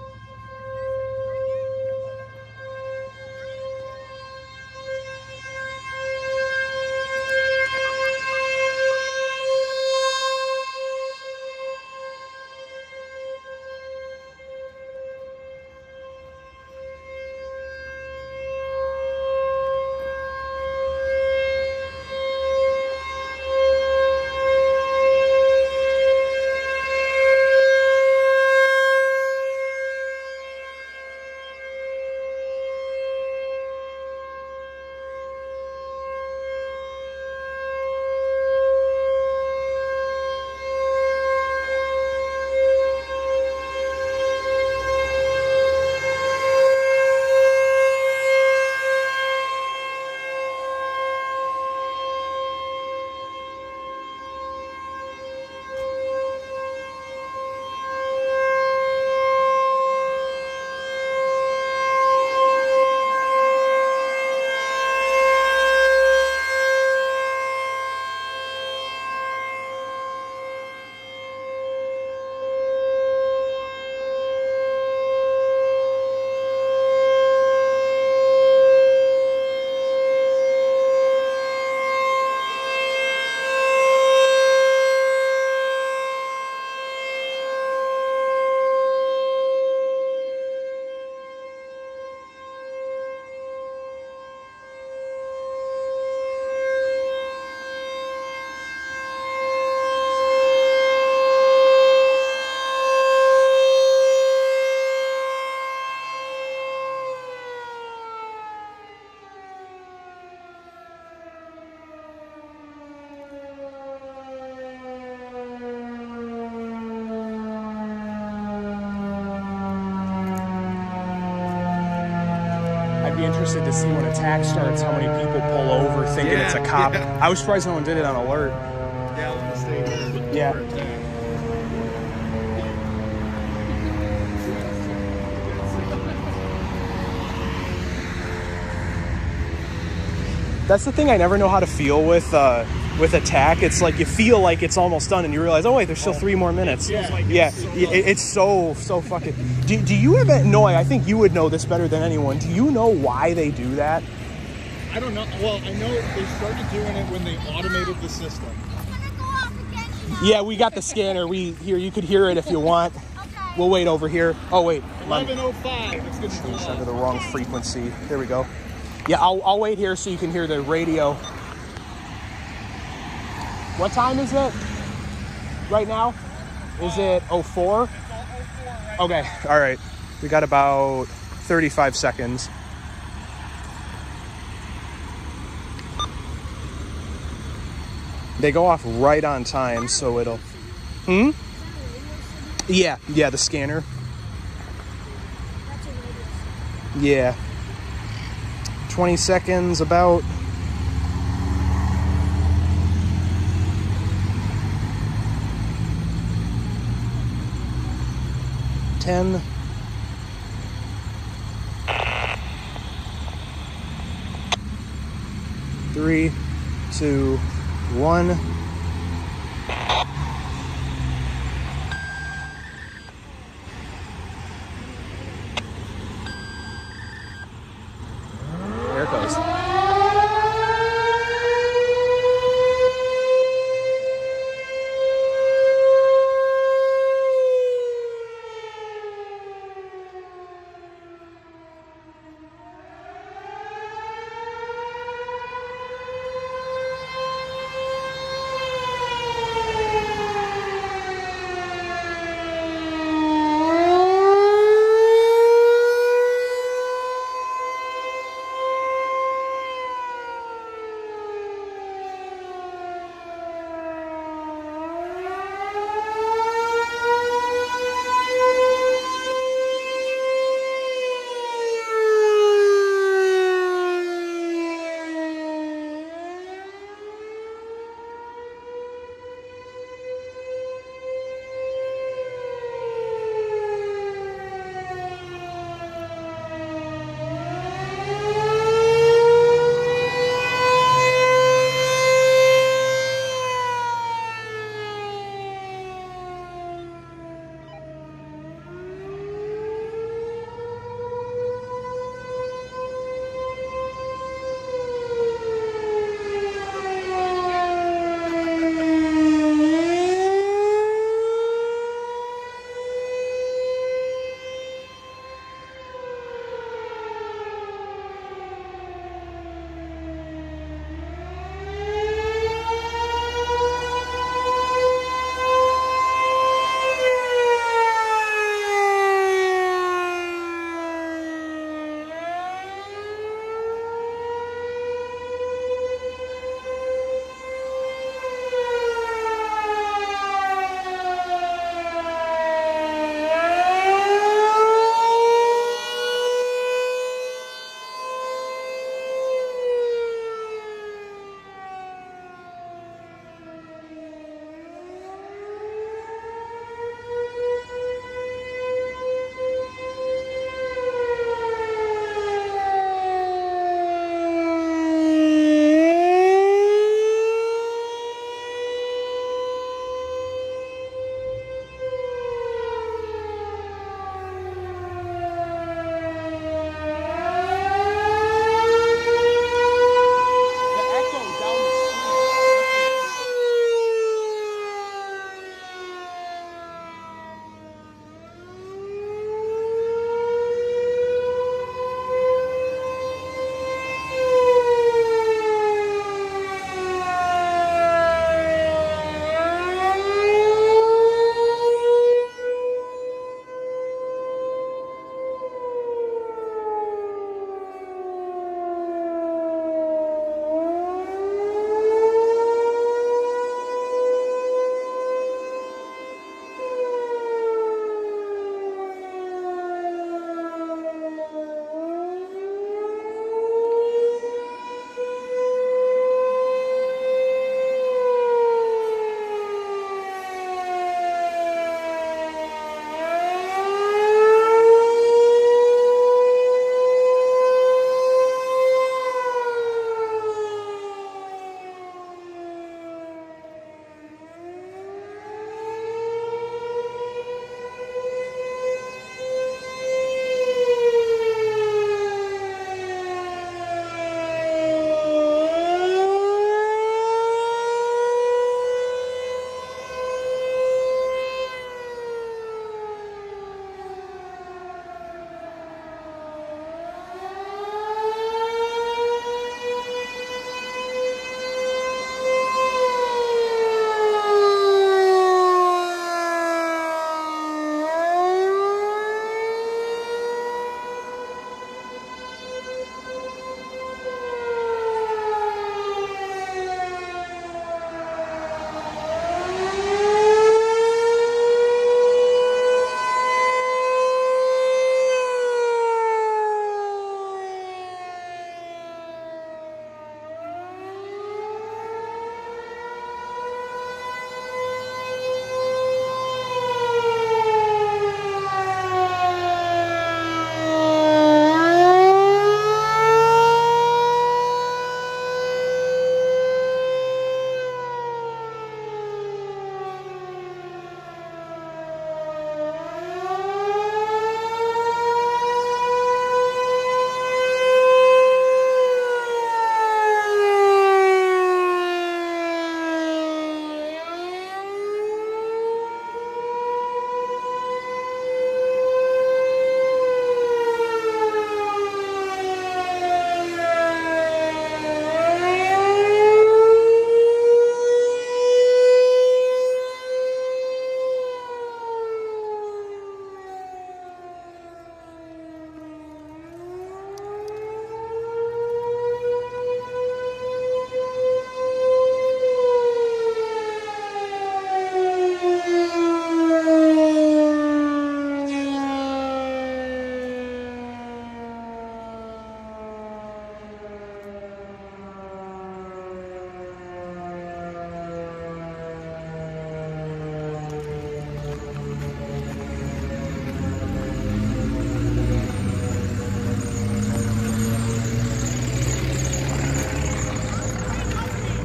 I'd be interested to see when attack starts how many people pull over thinking Yeah, it's a cop. yeah. I was surprised no one did it on alert. Yeah, I want to stay there. Yeah. For attack. That's the thing I never know how to feel with uh, with attack. It's like you feel like it's almost done and you realize, oh wait, there's still three more minutes. It feels like yeah, it's so it, it's so, so fucking... Do, do you have it? No, I think you would know this better than anyone. Do you know why they do that? I don't know. Well, I know they started doing it when they automated the system. Yeah, we got the scanner. We here. You could hear it if you want. We'll wait over here. Oh wait, eleven oh five. It's going to go it's under off. the wrong frequency. There we go. Yeah, I'll, I'll wait here so you can hear the radio. What time is it right now? Is it oh four? Okay, all right. We got about thirty-five seconds. They go off right on time, so it'll... Hmm? Yeah, yeah, the scanner. Yeah. twenty seconds about. ten. Three, two, one. There it goes.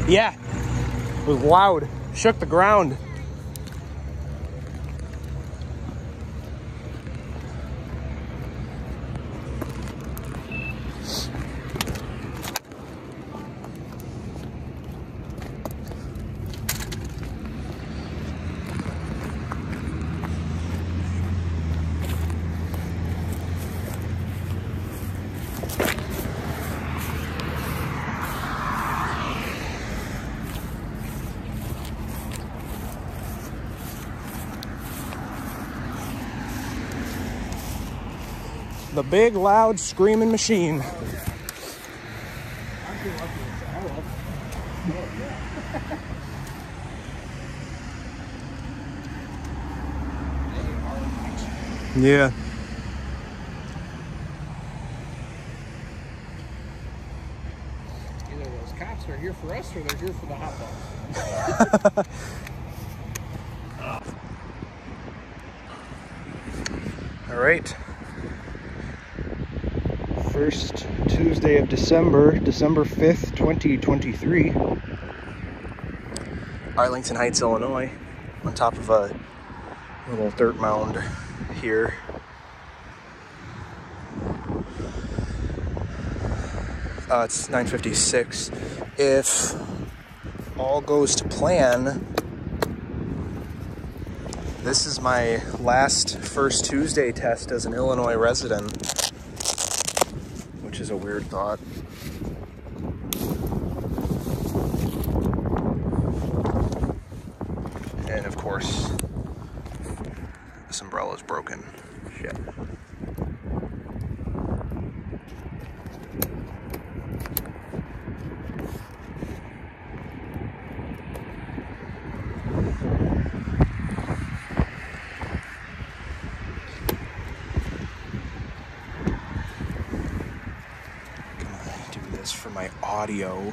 Yeah, it was loud. Shook the ground. The big, loud, screaming machine. Yeah. Either those cops are here for us or they're here for the hot dogs. All right. First Tuesday of December, December fifth, twenty twenty-three. Arlington Heights, Illinois, on top of a little dirt mound here. Uh, it's nine fifty-six. If all goes to plan, this is my last First Tuesday test as an Illinois resident, which is a weird thought. And of course, this umbrella's broken. Shit. For my audio.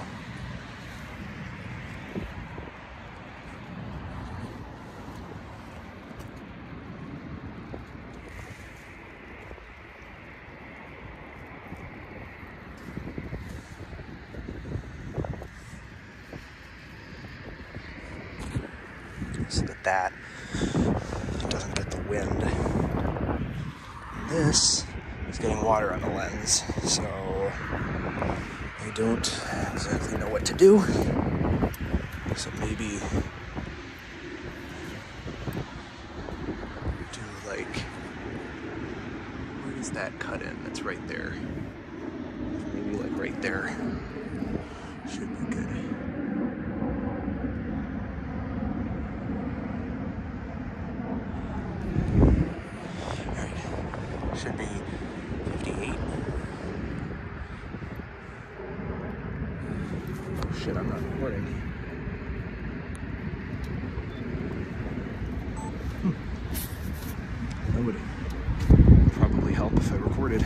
So that that doesn't get the wind. And this is getting water on the lens, so I don't exactly know what to do, so maybe do like, where does that cut in? That's right there. Maybe like right there. Should be good. Alright, should be fifty-eight. Shit, I'm not recording. Hmm. That would probably help if I recorded.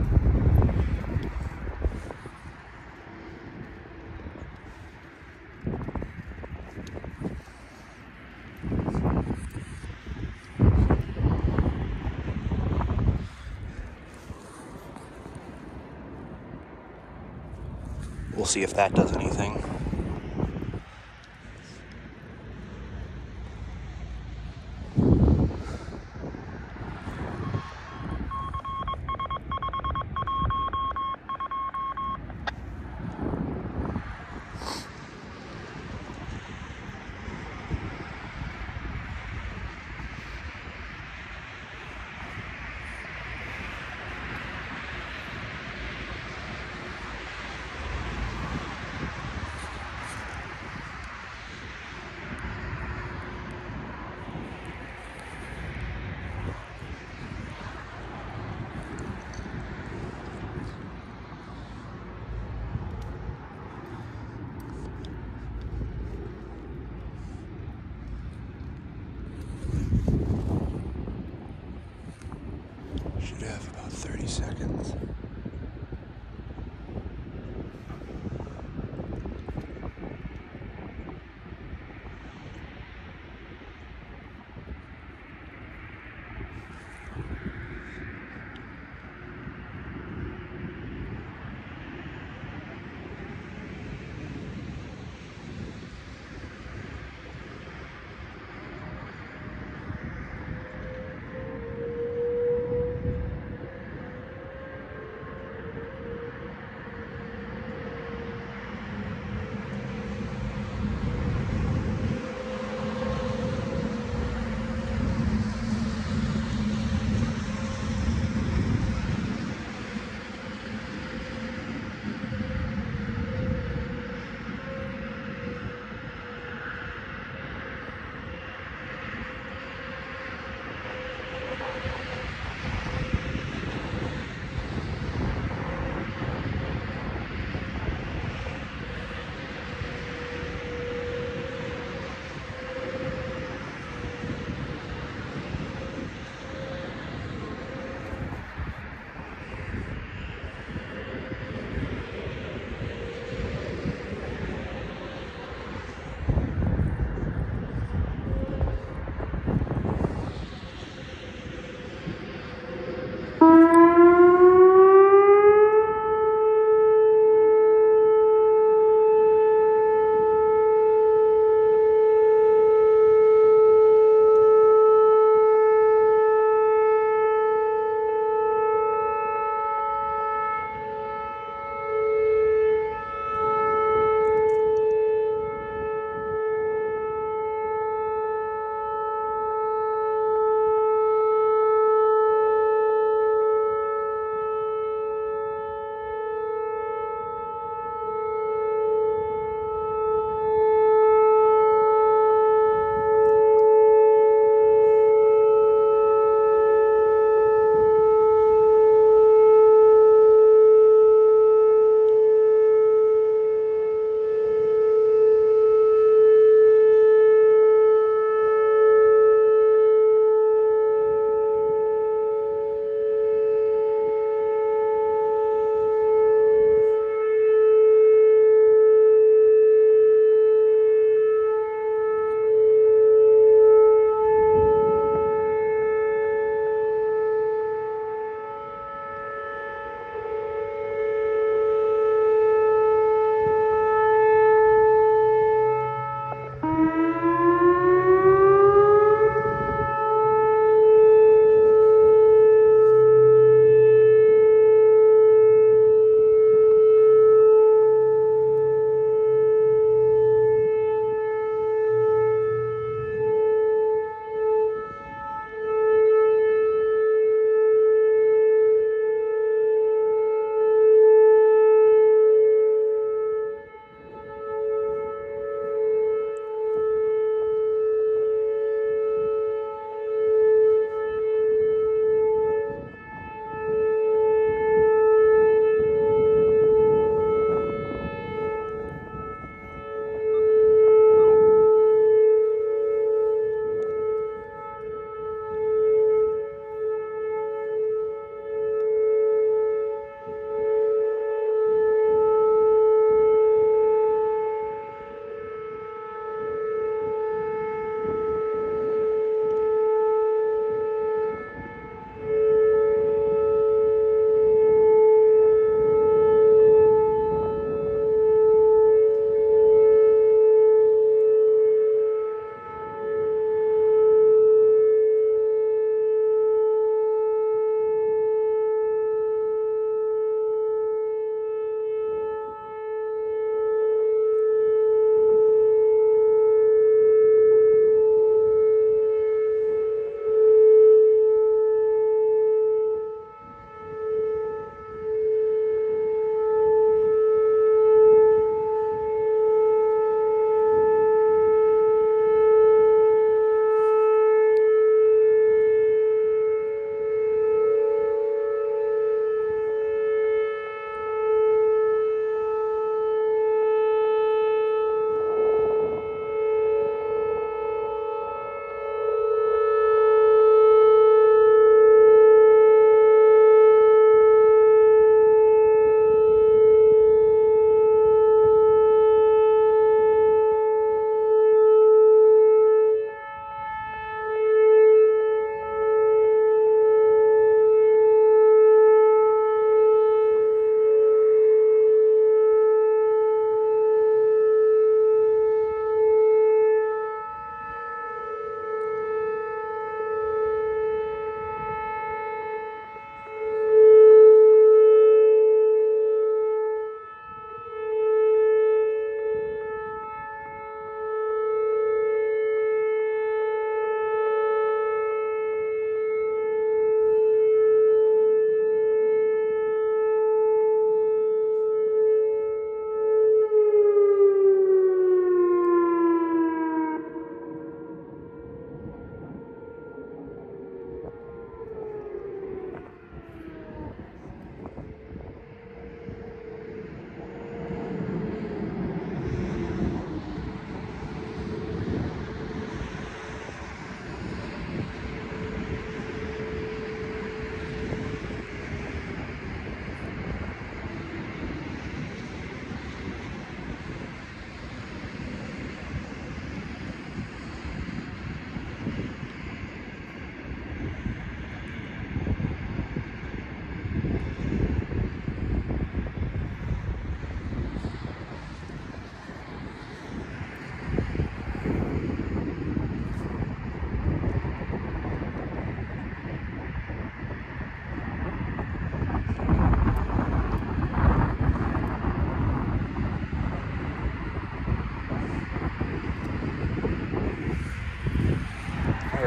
We'll see if that does anything. Should have about thirty seconds.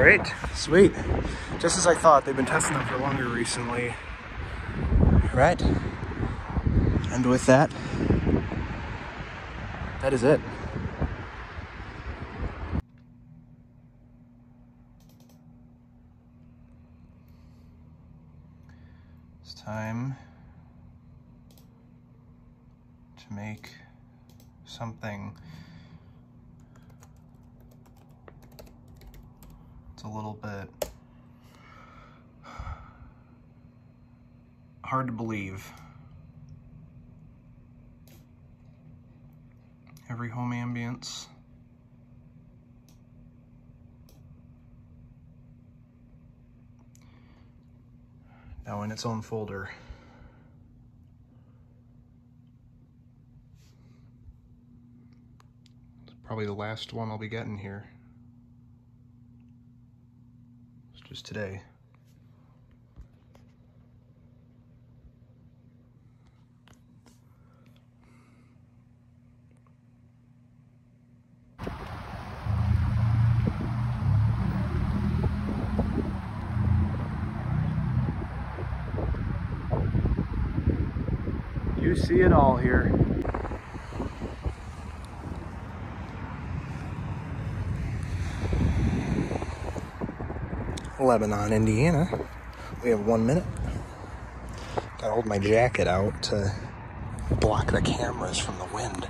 Great, sweet. Just as I thought, they've been testing them for longer recently. Right. And with that, that is it. It's time to make something. It's a little bit hard to believe. Every home ambience now in its own folder. It's probably the last one I'll be getting here. It's just today. You see it all here. Lebanon, Indiana. We have one minute. Gotta hold my jacket out to block the cameras from the wind.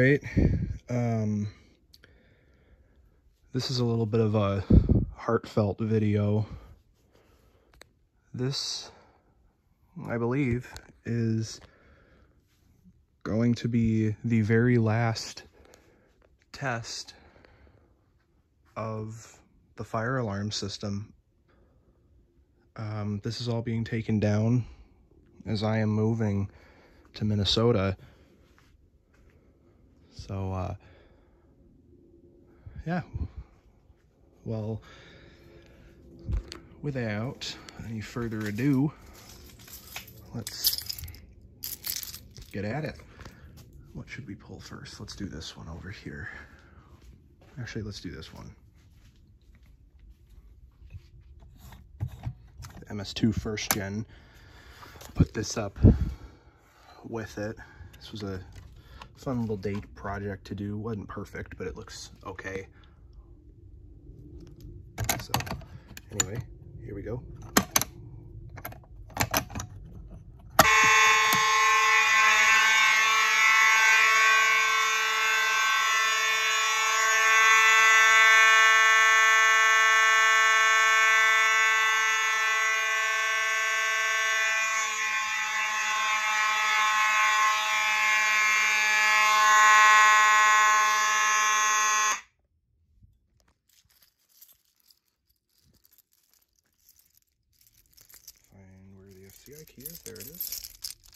right. Um, this is a little bit of a heartfelt video. This, I believe, is going to be the very last test of the fire alarm system. Um, this is all being taken down as I am moving to Minnesota. So, uh, yeah. Well, without any further ado, let's get at it. What should we pull first? Let's do this one over here. Actually, let's do this one. The M S two first gen. Put this up with it. This was a fun little date project to do. Wasn't perfect, but it looks okay. So, anyway, here we go. C I key is, there it is.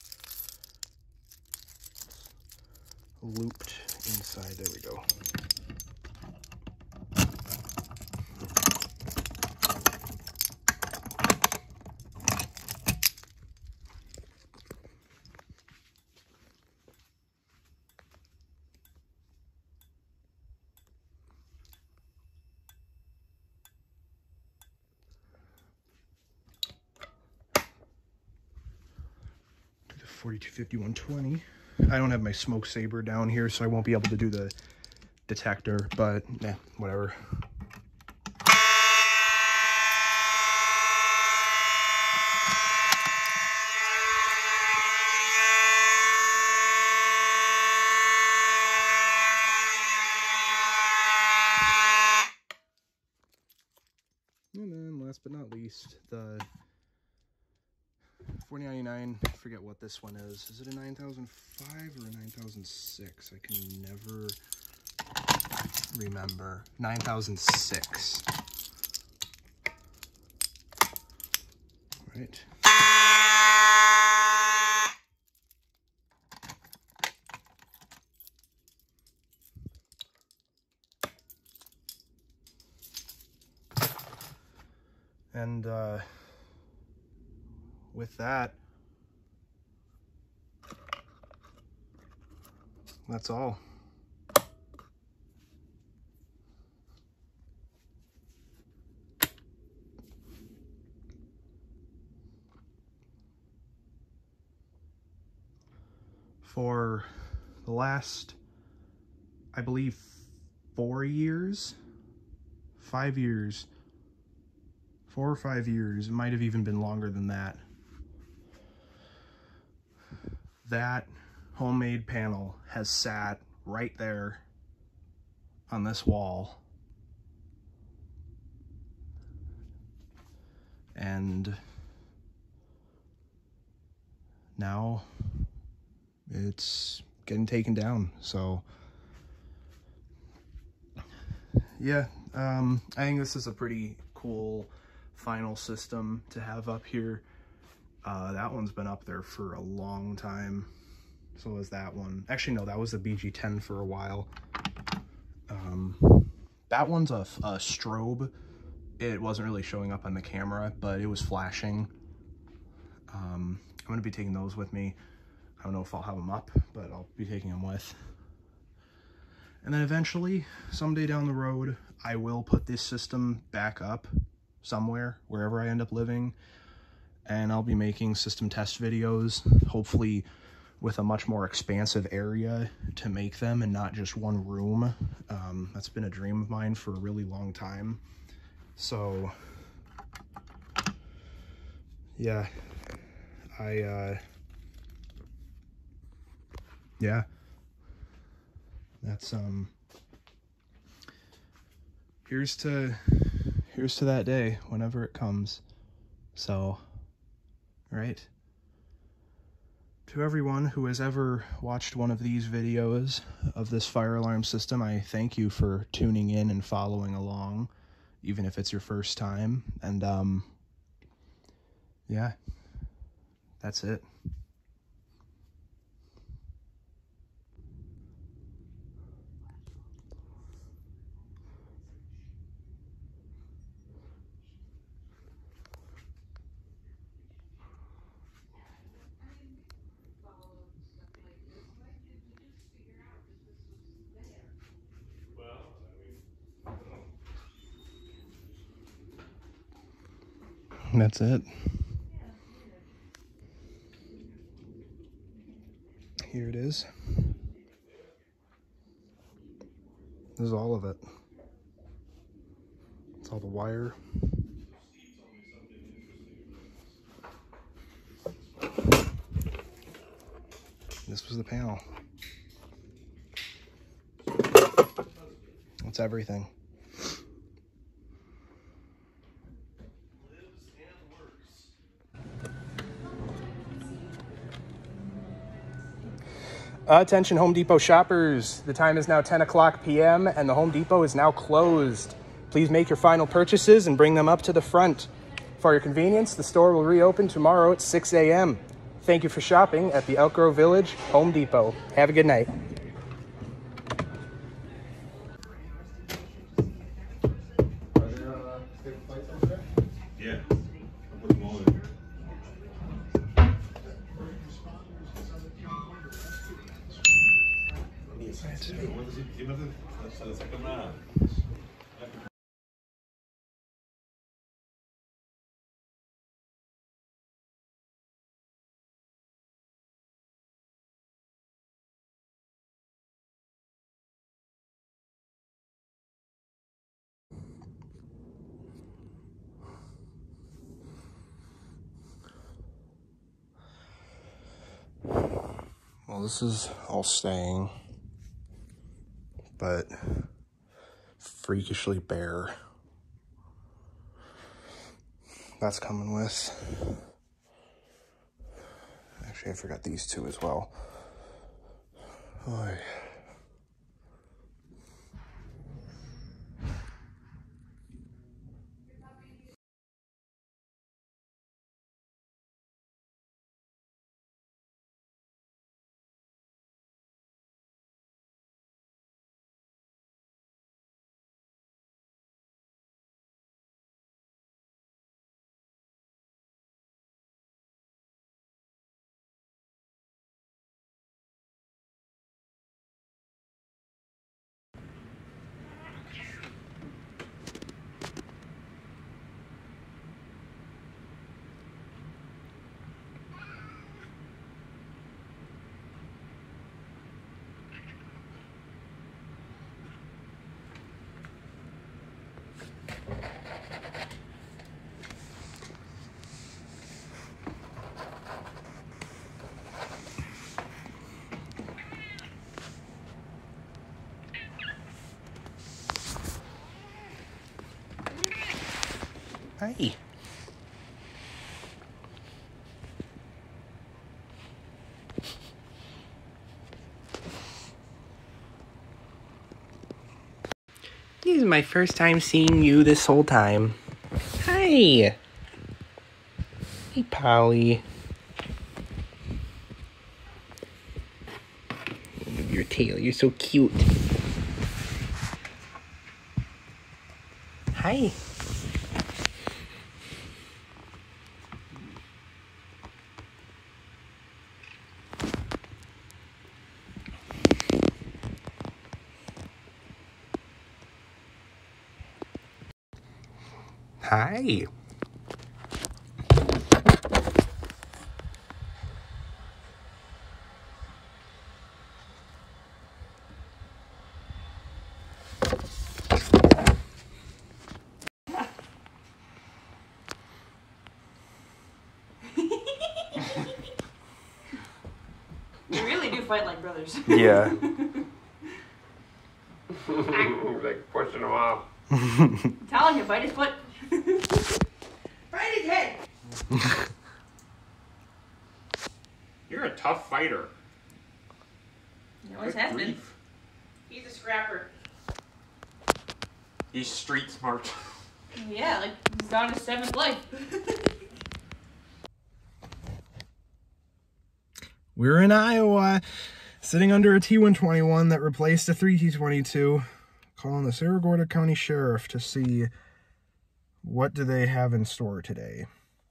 Looped inside, there we go. forty-two fifty-one twenty. I don't have my smoke saber down here, so I won't be able to do the detector, but yeah, whatever. And then last but not least, the four ninety-nine, I forget what this one is. Is it a nine thousand five or a nine thousand six? I can never remember. nine thousand six. Right. And, uh, with that, that's all. For the last, I believe, four years, five years, four or five years, it might have even been longer than that. That homemade panel has sat right there on this wall. And now it's getting taken down. So yeah, um, I think this is a pretty cool final system to have up here. Uh, that one's been up there for a long time. So is that one. Actually, no, that was the B G ten for a while. Um, that one's a, a strobe. It wasn't really showing up on the camera, but it was flashing. Um, I'm going to be taking those with me. I don't know if I'll have them up, but I'll be taking them with. And then eventually, someday down the road, I will put this system back up somewhere, wherever I end up living. And I'll be making system test videos, hopefully with a much more expansive area to make them and not just one room. Um, that's been a dream of mine for a really long time. So, yeah, I, uh, yeah, that's um here's to here's to that day whenever it comes. So, right, to everyone who has ever watched one of these videos of this fire alarm system, I thank you for tuning in and following along, even if it's your first time. And um yeah, that's it. That's it. Here it is. This is all of it. It's all the wire. This was the panel. It's everything. Attention Home Depot shoppers, the time is now ten o'clock p m and the Home Depot is now closed. Please make your final purchases and bring them up to the front. For your convenience, the store will reopen tomorrow at six a m Thank you for shopping at the Elk Grove Village Home Depot. Have a good night. Yeah. I'll put them all in. Well, this is all staying, but freakishly bare. That's coming with. Actually, I forgot these two as well. Oy. Hi. This is my first time seeing you this whole time. Hi. Hey, Polly. Look at your tail. You're so cute. Hi. Hi. You really do fight like brothers. Yeah. Like pushing him off. I'm telling you, bite his foot. Bite his head. You're a tough fighter. He always has been. He's a scrapper. He's street smart. Yeah, like he's on his seventh life. We're in Iowa, sitting under a T one twenty-one that replaced a three T twenty-two, calling the Saragordo County Sheriff to see what do they have in store today.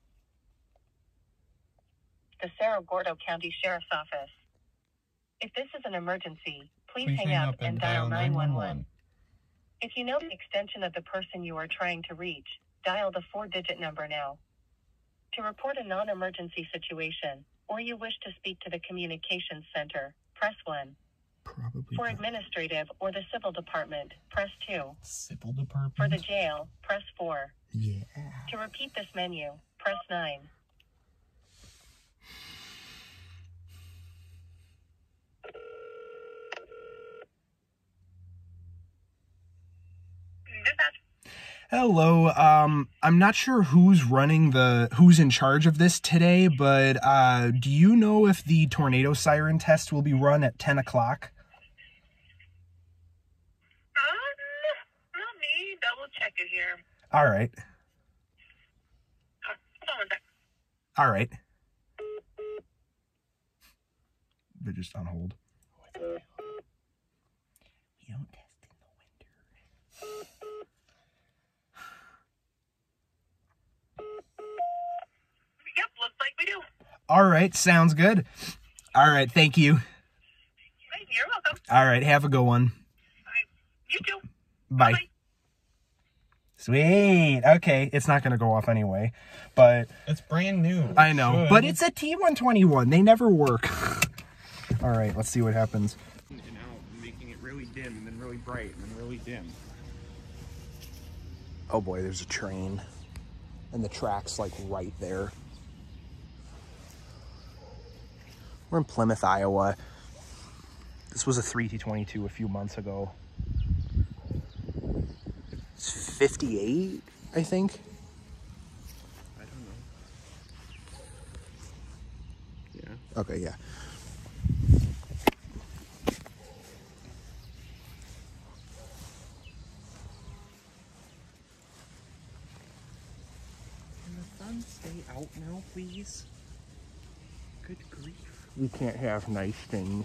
The Saragordo County Sheriff's Office. If this is an emergency, please, Please hang, hang up up and and dial dial nine one one. nine one one. If you know the extension of the person you are trying to reach, dial the four-digit number now. To report a non-emergency situation, or you wish to speak to the communications center, press one. Probably For not. administrative or the civil department, press two. Civil department? For the jail, press four. Yeah. To repeat this menu, press nine. Hello, um, I'm not sure who's running the, who's in charge of this today, but, uh, do you know if the tornado siren test will be run at ten o'clock? Um, not me. Double check it here. All right. Uh, hold on one sec. All right. They're just on hold. You don't test in the winter. Yep, looks like we do. All right, sounds good. All right, thank you. You're welcome. All right, have a good one. You too. Bye. Bye-bye. Sweet. Okay, it's not going to go off anyway, but... It's brand new. I know, Should. but it's a T one twenty-one. They never work. All right, let's see what happens. And out, making it really dim, and then really bright, and then really dim. Oh boy, there's a train. And the track's like right there. We're in Plymouth, Iowa. This was a three T twenty-two a few months ago. It's fifty-eight, I think. I don't know. Yeah. Okay, yeah. Can the sun stay out now, please? Good grief. We can't have nice things.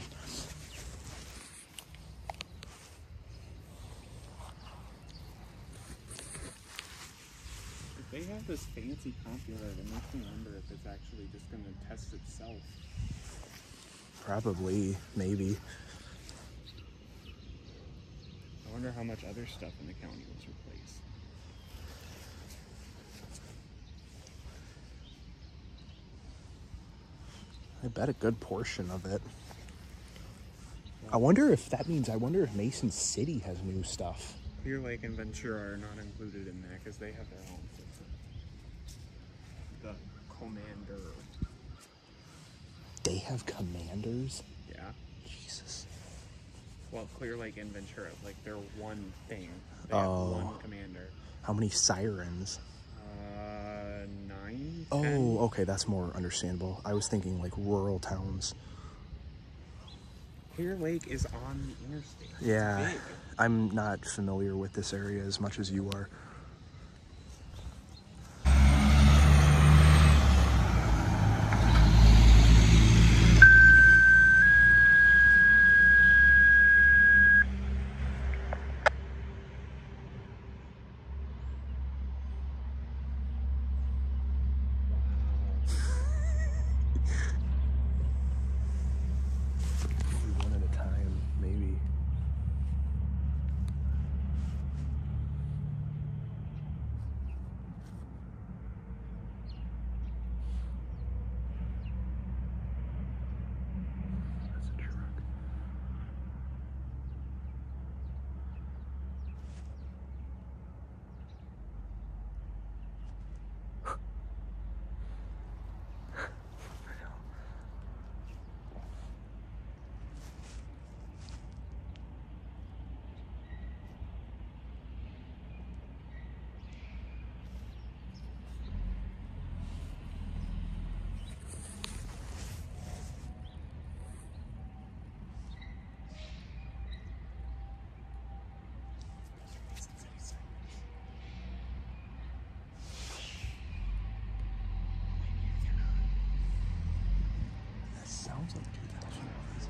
If they have this fancy computer, it makes me wonder if it's actually just going to test itself. Probably, maybe. I wonder how much other stuff in the county was replaced. I bet a good portion of it. I wonder if that means, I wonder if Mason City has new stuff. Clear Lake and Ventura are not included in that because they have their own system. The Commander. They have commanders? Yeah. Jesus. Well, Clear Lake and Ventura, like they're one thing. They Oh. have one commander. How many sirens? Uh, nine? Oh, ten? okay, that's more understandable. I was thinking like rural towns. Clear Lake is on the interstate. It's Yeah, big. I'm not familiar with this area as much as you are. One at a time, maybe. sounds like two thousand ones.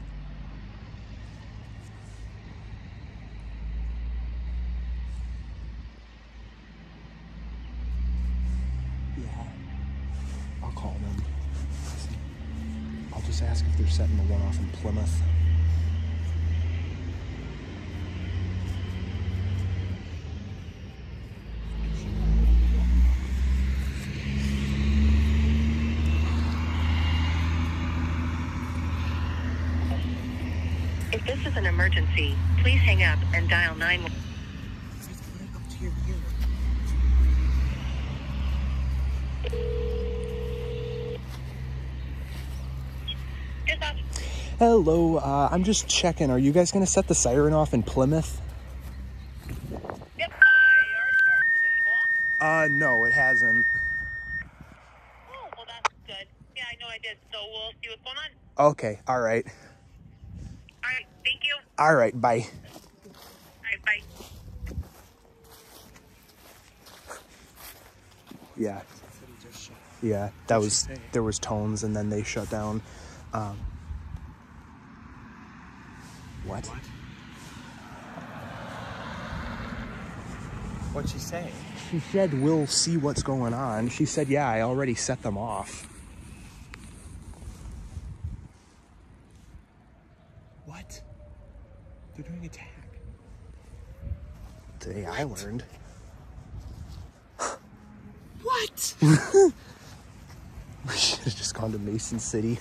Yeah. I'll call them. I'll just ask if they're setting the one off in Plymouth. If this is an emergency, please hang up and dial nine one one. Hello, uh, I'm just checking. Are you guys going to set the siren off in Plymouth? Yep, I Uh, no, it hasn't. Oh, well, that's good. Yeah, I know I did. So we'll see what's going on. Okay, all right. All right, thank you. All right, bye. All right, bye. Yeah. Yeah, that was, there was tones and then they shut down. Um, what? What'd she say? She said, we'll see what's going on. She said, yeah, I already set them off. What? They're doing a tag. Today I learned. What? We should have just gone to Mason City.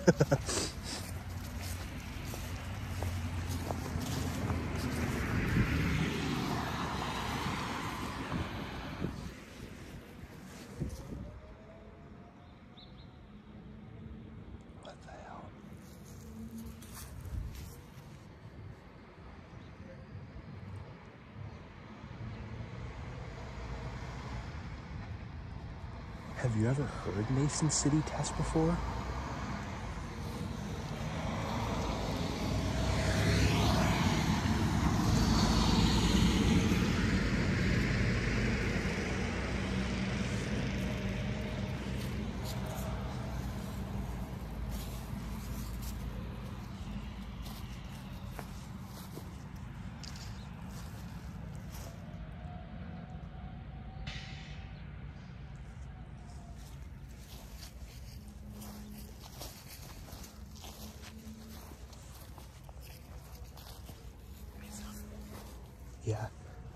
What the hell? Have you ever heard Mason City test before? Yeah.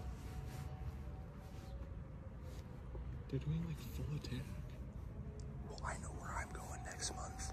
They're doing like full attack. Well, I know where I'm going next month.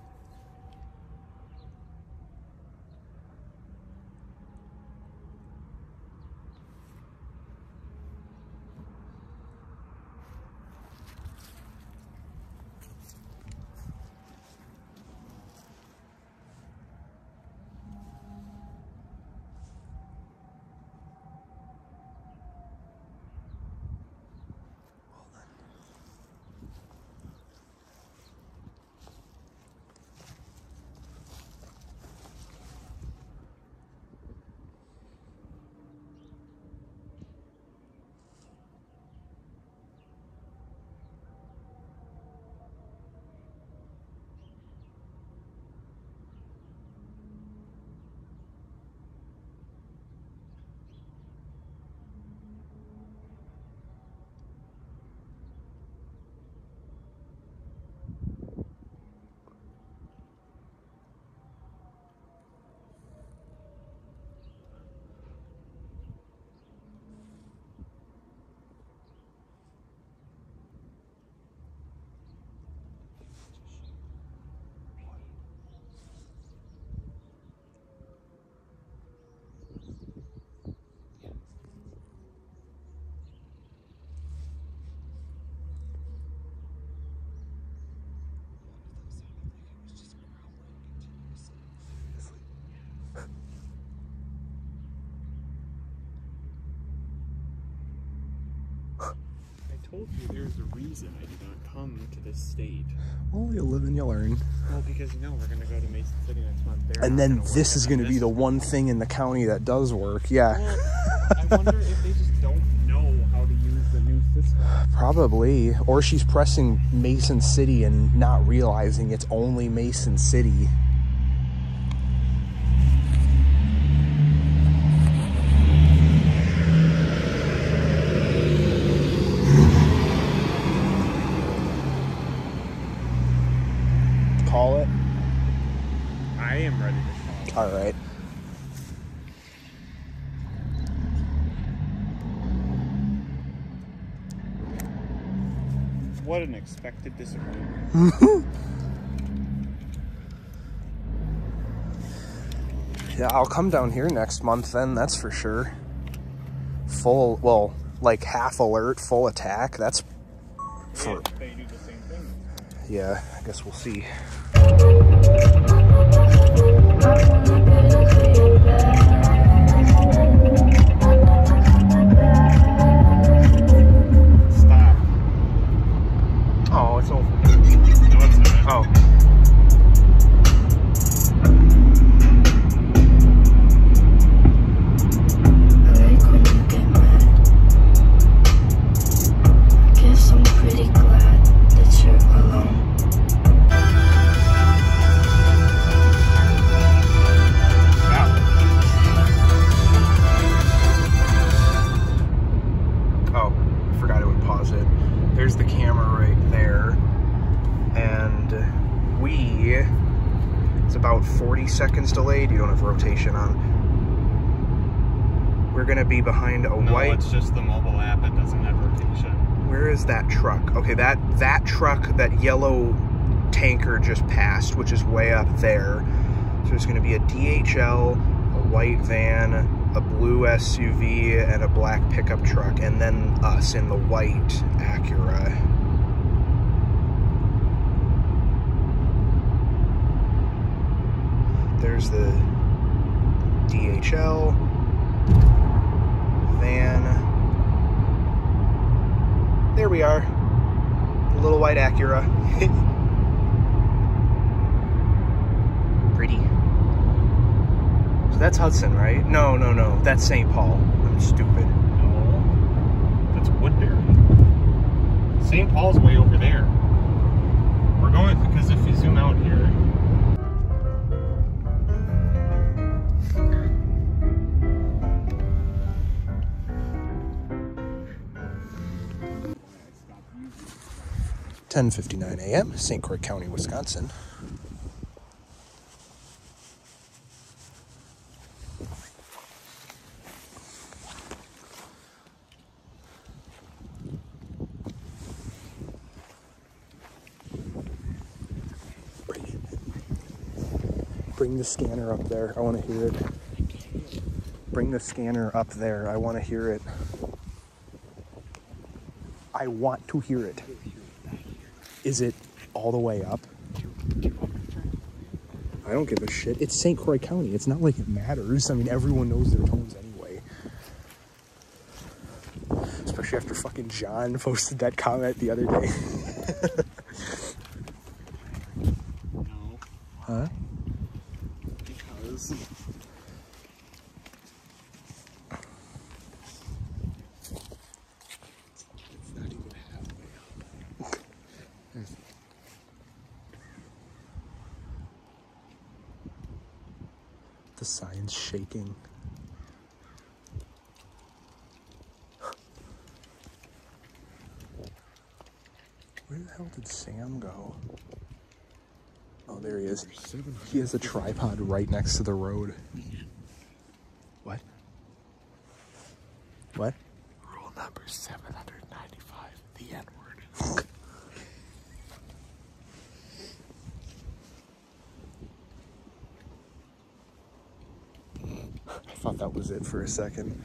I told you there's a reason I did not come to this state. Well, you live and you learn. Well, because you know we're going to go to Mason City next month. They're And not then gonna work this is on going to be this the one thing in the county that does work. Yeah. Well, I wonder if they just don't know how to use the new system. Probably. Or she's pressing Mason City and not realizing it's only Mason City. ready to come. All right. What an expected disappointment. Yeah, I'll come down here next month then, that's for sure. Full, well, like half alert, full attack. That's for... Yeah, they do the same thing. Yeah, I guess we'll see. Stop. Oh, it's over. No, it's not. Oh. There's the camera right there, and we, it's about forty seconds delayed. You don't have rotation on. We're gonna be behind a no, white. No, it's just the mobile app. It doesn't have rotation. Where is that truck? Okay, that that truck, that yellow tanker just passed, which is way up there. So there's gonna be a D H L, a white van, a blue S U V, and a black pickup truck, and then us in the white Acura. There's the D H L, van. There we are, a little white Acura. Pretty. So that's Hudson, right? No, no, no. That's Saint Paul. I'm stupid. No. That's Woodbury. Saint Paul's way over there. We're going, because if you zoom out here. ten fifty-nine a m, Saint Croix County, Wisconsin. Bring the scanner up there. I want to hear it. Bring the scanner up there. I want to hear it. I want to hear it. Is it all the way up? I don't give a shit. It's Saint Croix County. It's not like it matters. I mean, everyone knows their tones anyway. Especially after fucking John posted that comment the other day. No. Huh? Because it's not even halfway up. The sign's shaking. Where the hell did Sam go? Oh, there he is. He has a tripod right next to the road. What? What? Rule number seven hundred ninety-five, the N-word. I thought that was it for a second.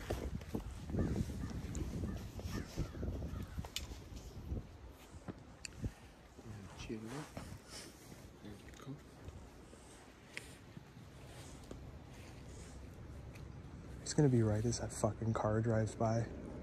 It's gonna be right as that fucking car drives by.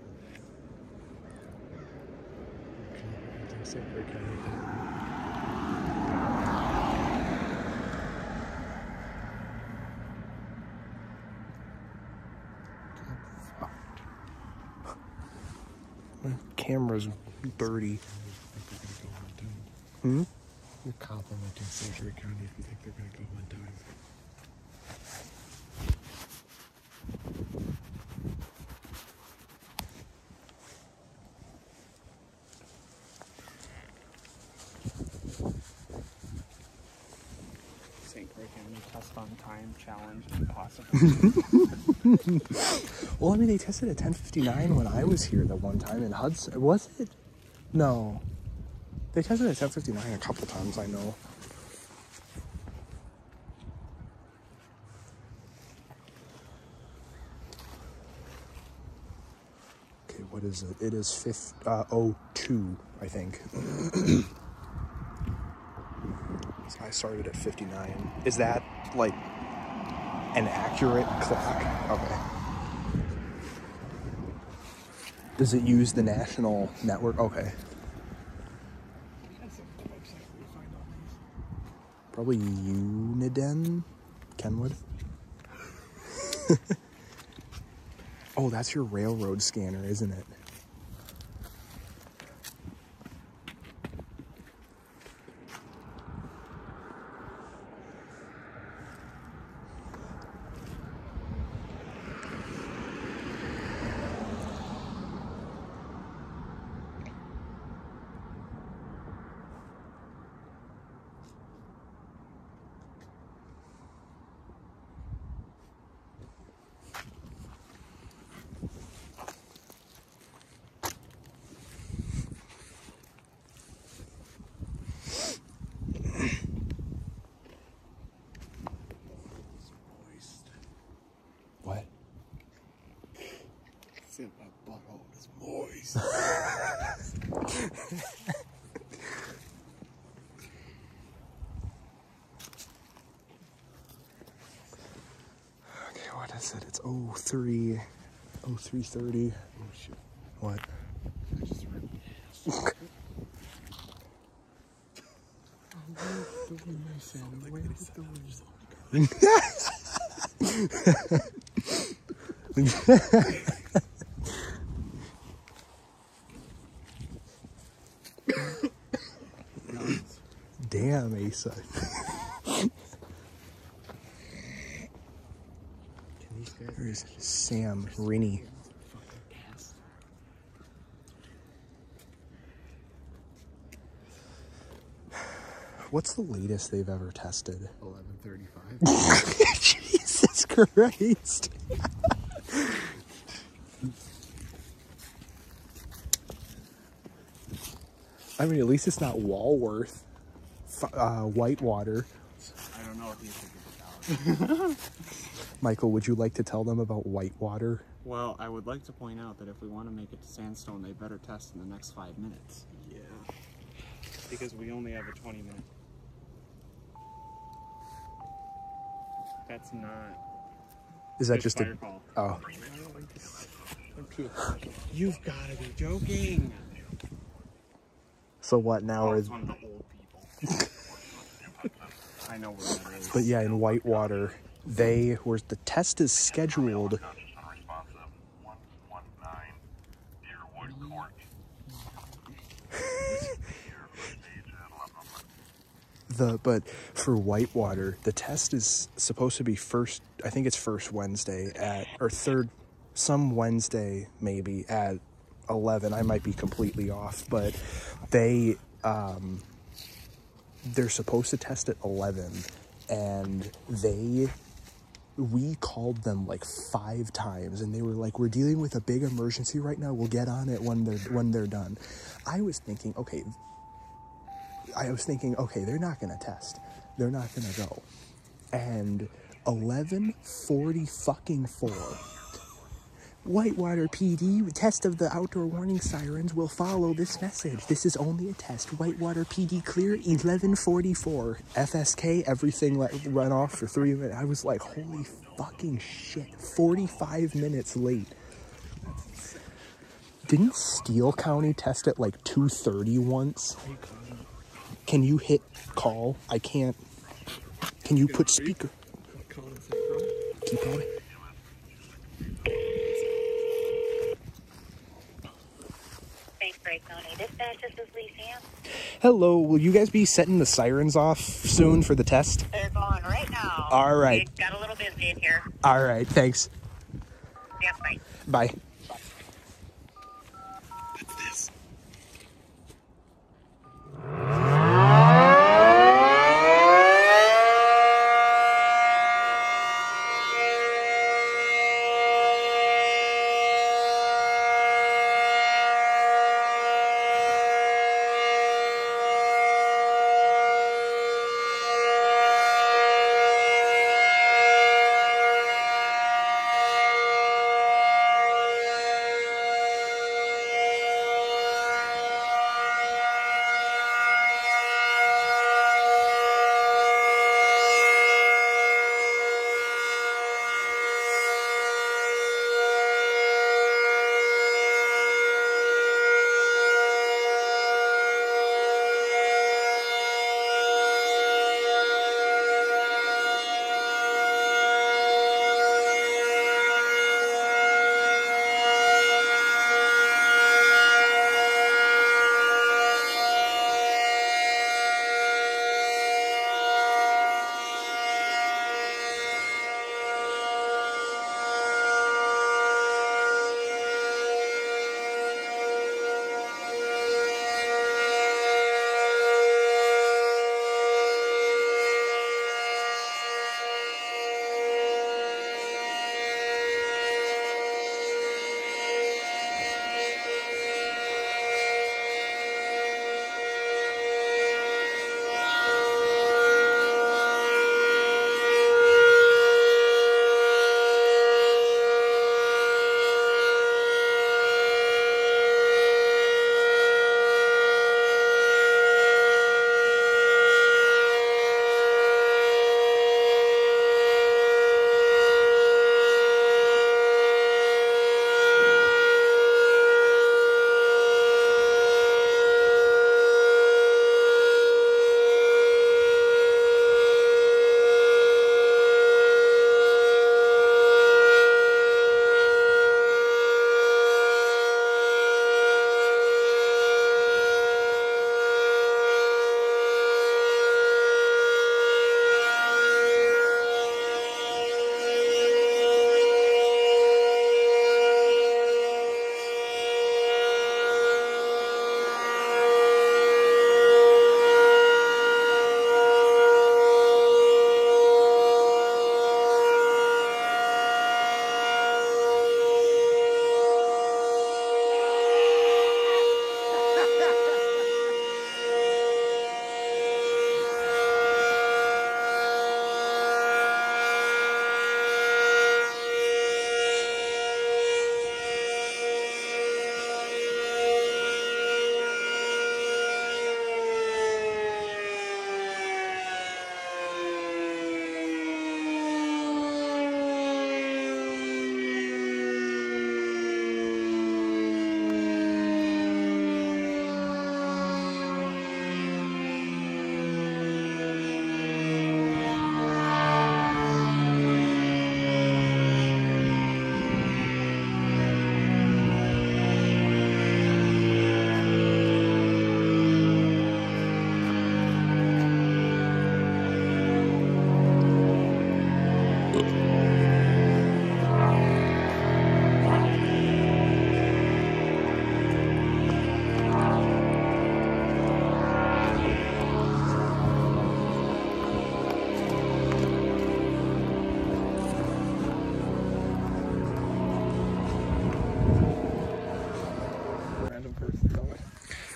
My camera's dirty. Hmm? You're complimenting Surgery County if you think they're going to go one time. Saint Croix County, Tuscaloosa. fun time challenge possible. Well, I mean, they tested at ten fifty-nine when I was here the one time in Hudson. Was it? No. They tested at ten fifty-nine a couple times, I know. Okay, what is it? It is fifth, uh, oh two, I think. So I started at fifty-nine. Is that, like, an accurate clock? Okay. Does it use the national network? Okay. Probably Uniden? Kenwood? Oh, that's your railroad scanner, isn't it? What? Said my butthole is moist. Okay, what is it? It's oh three, oh three thirty. Oh shit. What? I just ripped my ass. Damn, Asa. There's Sam Rinnie. What's the latest they've ever tested? eleven thirty-five. Jesus Christ. I mean, at least it's not Walworth. Uh, Whitewater. I don't know if you figured it out. Michael, would you like to tell them about Whitewater? Well, I would like to point out that if we want to make it to Sandstone, they better test in the next five minutes. Yeah. Because we only have a twenty minute. That's not. Is that It's just fire a... call. Oh. You've got to be joking. So what now? Oh, Is... it's one of the old people. I know where that is. But yeah, in Whitewater, they were... The test is scheduled... The, but for Whitewater, the test is supposed to be first, I think it's first Wednesday at, or third, some Wednesday maybe at eleven. I might be completely off, but they, um, they're supposed to test at eleven, and they, we called them like five times, and they were like, we're dealing with a big emergency right now. We'll get on it when they're, when they're done. I was thinking, okay, I was thinking, okay, they're not going to test. They're not going to go. And eleven forty fucking four. Whitewater P D, test of the outdoor warning sirens will follow this message. This is only a test. Whitewater P D clear, eleven forty-four. F S K, everything let, run off for three minutes. I was like, holy fucking shit. forty-five minutes late. Didn't Steele County test at like two thirty once? Can you hit call? I can't. Can you put speaker? Keep going. Thanks, Great County Dispatch. This is Lee Sam. Hello, will you guys be setting the sirens off soon for the test? They're going right now. All right. We got a little busy in here. All right, thanks. Yeah, bye. Bye. What's this?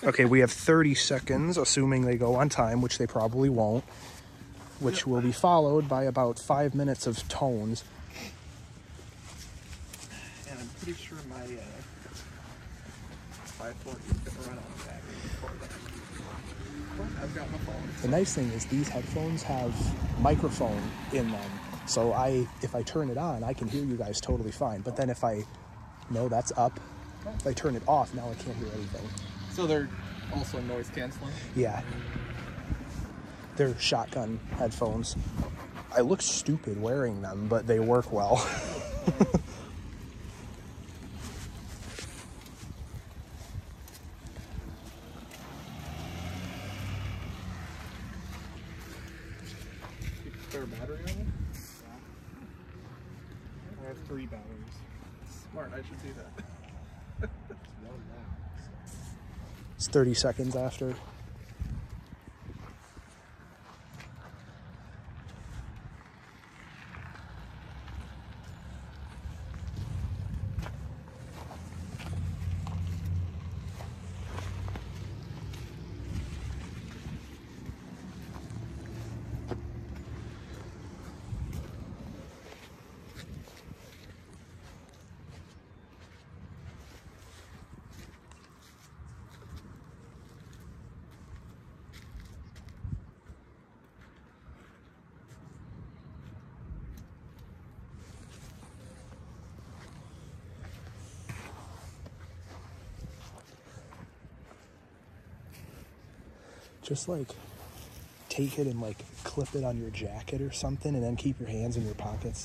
Okay, we have thirty seconds, assuming they go on time, which they probably won't, which will be followed by about five minutes of tones. And I'm pretty sure my uh, five forty is going to run out of battery before that. I've got my phone. The nice thing is these headphones have microphone in them, so I, if I turn it on, I can hear you guys totally fine. But then if I know that's up, if I turn it off, now I can't hear anything. So they're also noise canceling? Yeah. They're shotgun headphones. I look stupid wearing them, but they work well. Spare battery on them? I have three batteries. Smart, I should do that. It's thirty seconds after. Just like take it and like clip it on your jacket or something, and then keep your hands in your pockets.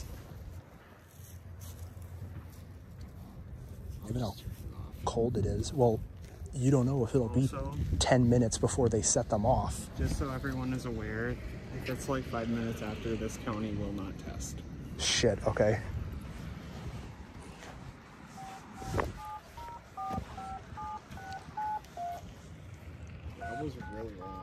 Look at how cold it is. Well, you don't know if it'll be Also, ten minutes before they set them off. just so everyone is aware, if it's like five minutes after, this county will not test. Shit, okay. That was really long.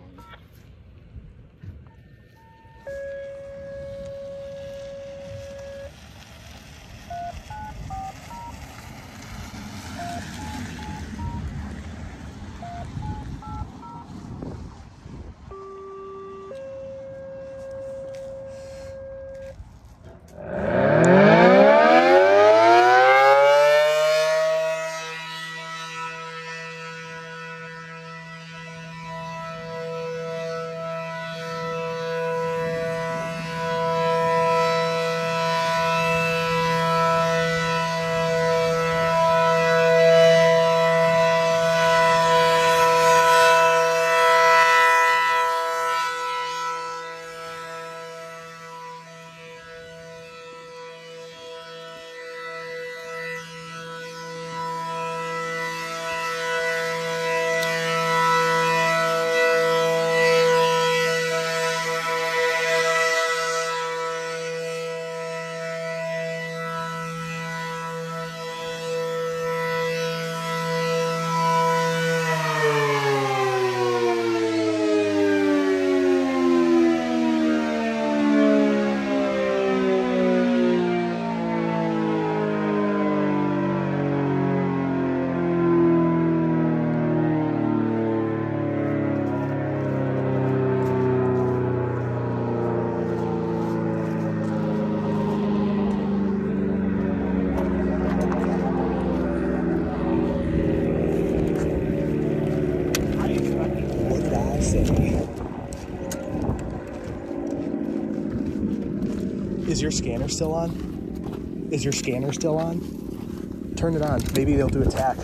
Is your scanner still on? Is your scanner still on? Turn it on. Maybe they'll do attack.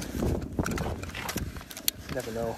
Never know.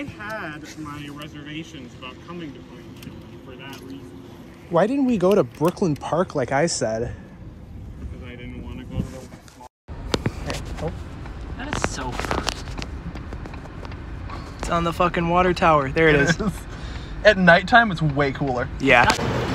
I had my reservations about coming to Point Chili for that reason. Why didn't we go to Brooklyn Park like I said? Because I didn't want to go to the mall. Oh. That is so first. It's on the fucking water tower. There it is. At nighttime, it's way cooler. Yeah.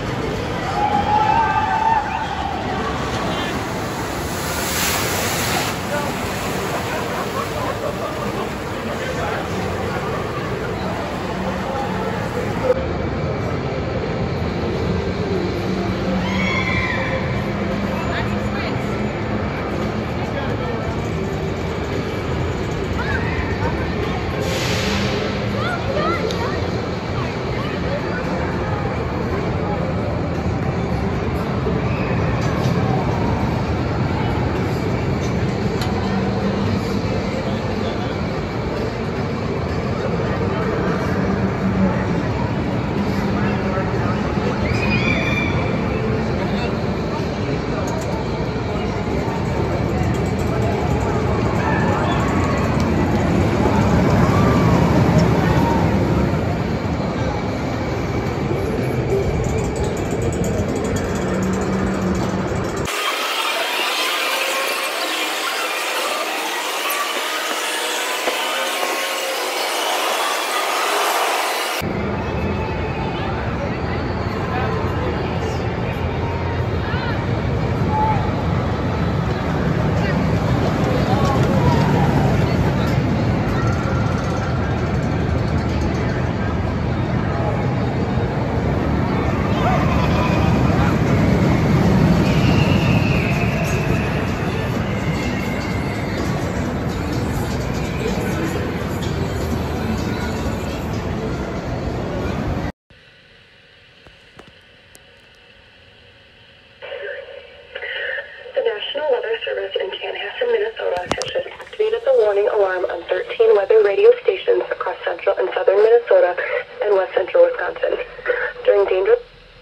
Alarm on thirteen weather radio stations across central and southern Minnesota and west central Wisconsin. During dangerous...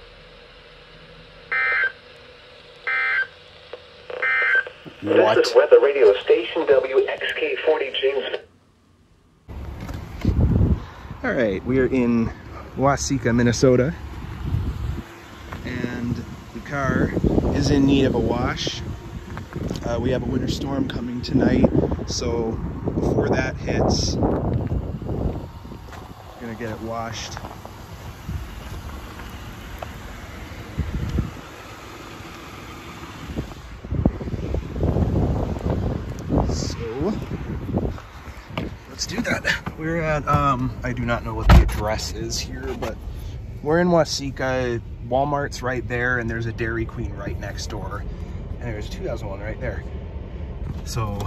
What? This is weather radio station W X K forty James. All right, we are in Waseca, Minnesota, and the car is in need of a wash. Uh, we have a winter storm coming tonight, so before that hits, we're gonna get it washed. So let's do that. We're at, um, I do not know what the address is here, but we're in Waseca. Walmart's right there, and there's a Dairy Queen right next door. And there's a two thousand one right there. So,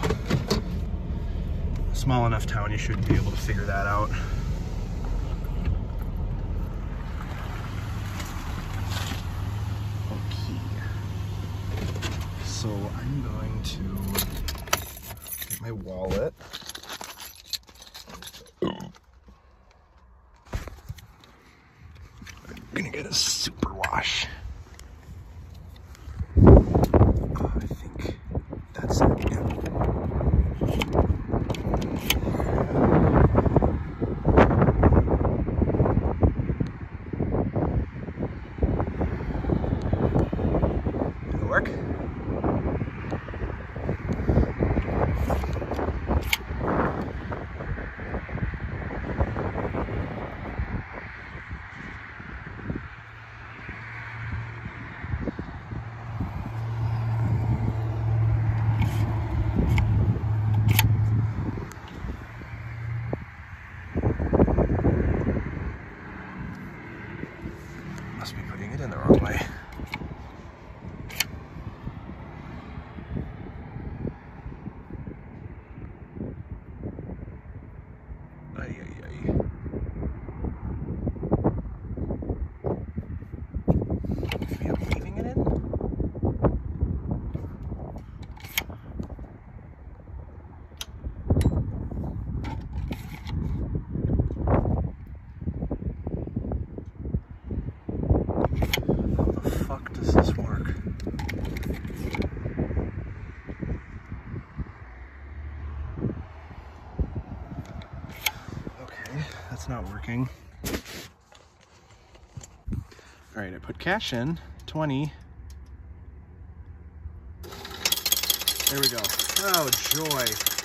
small enough town, you should be able to figure that out. Okay. So, I'm going to get my wallet. I'm gonna get a super wash. I think that's it. Yeah. It'll work. Must be putting it in the wrong way. Ay, ay, ay. Maybe I'm leaving it in? working. All right, I put cash in, twenty. There we go. Oh, joy.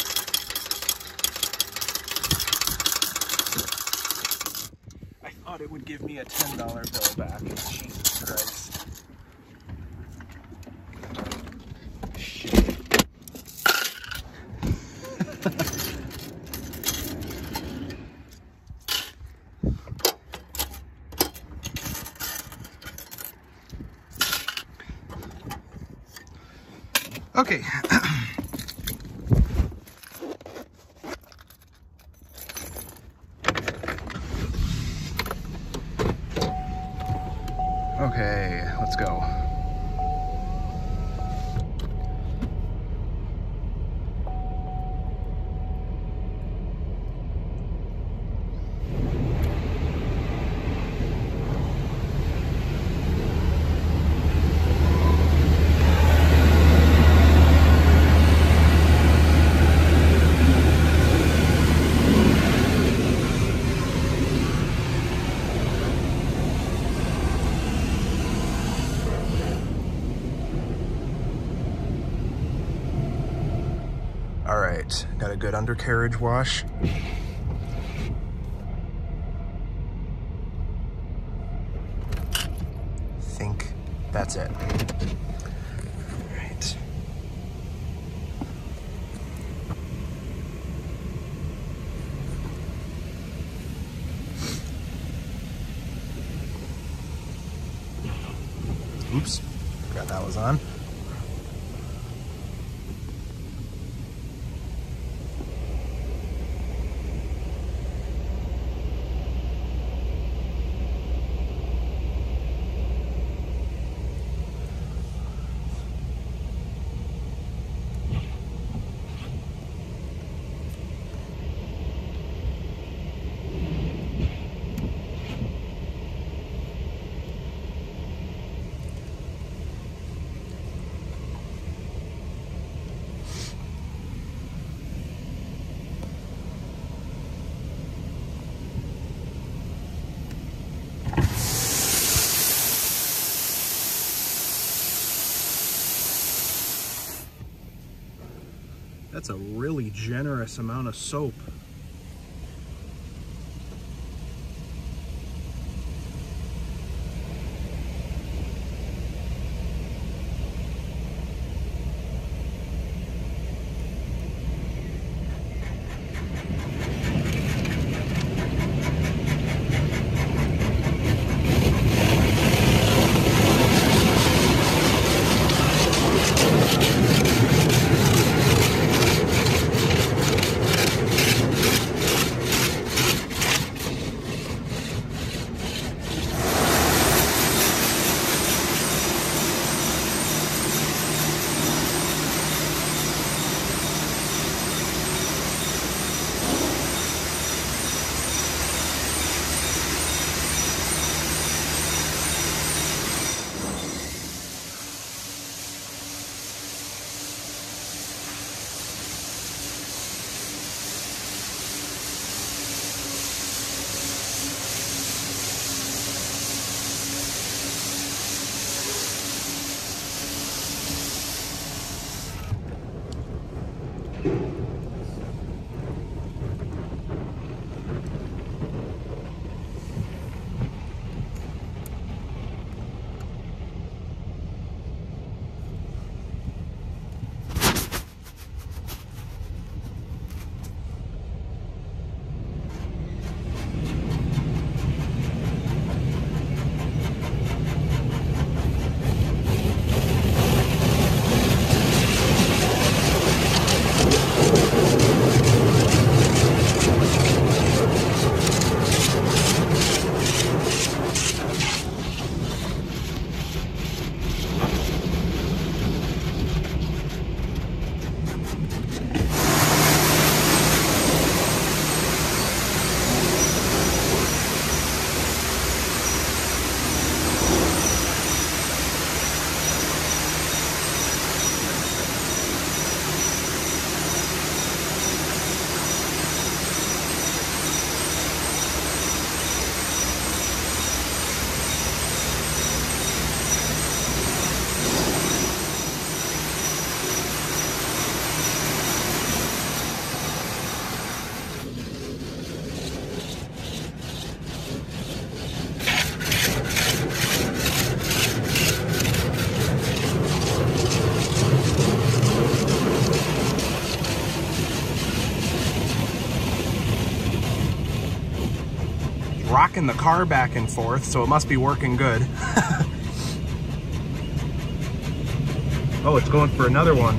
I thought it would give me a ten dollar bill back. Jesus Christ. Shit. Okay. Okay, let's go. All right, got a good undercarriage wash. Think that's it. All right. Oops, forgot that was on. That's a really generous amount of soap. rocking the car back and forth, so it must be working good. Oh, it's going for another one.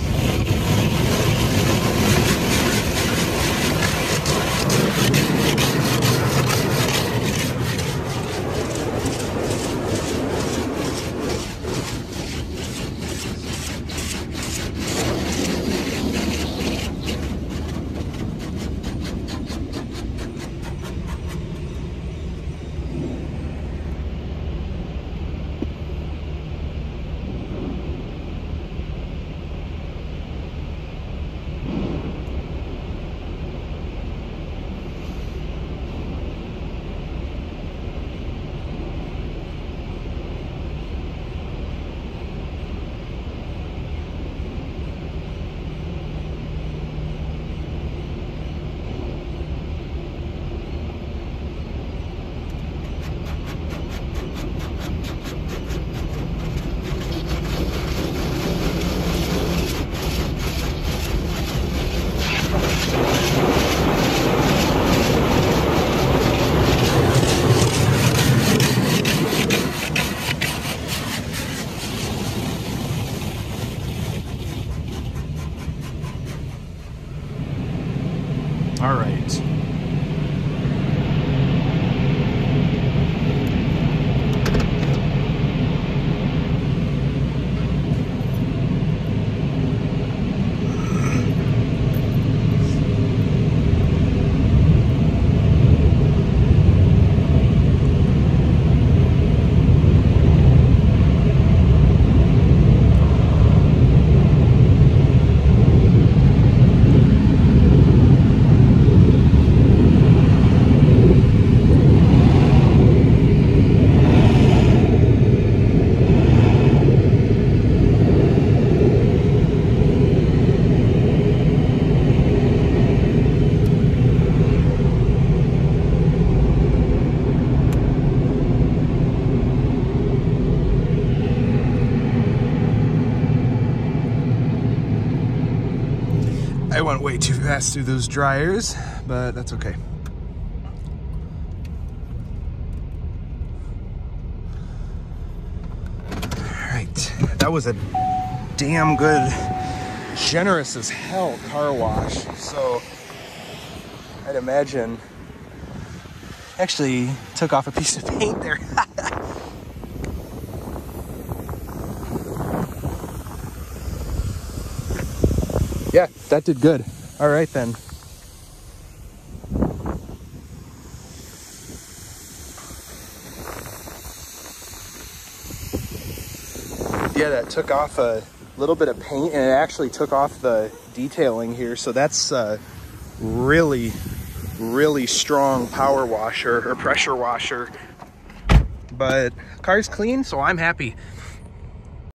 All right. I went way too fast through those dryers, but that's okay. All right, that was a damn good, generous as hell car wash. So I'd imagine, actually took off a piece of paint there. Yeah, that did good. All right then. Yeah, that took off a little bit of paint, and it actually took off the detailing here. So that's a really, really strong power washer or pressure washer. But car's clean, so I'm happy.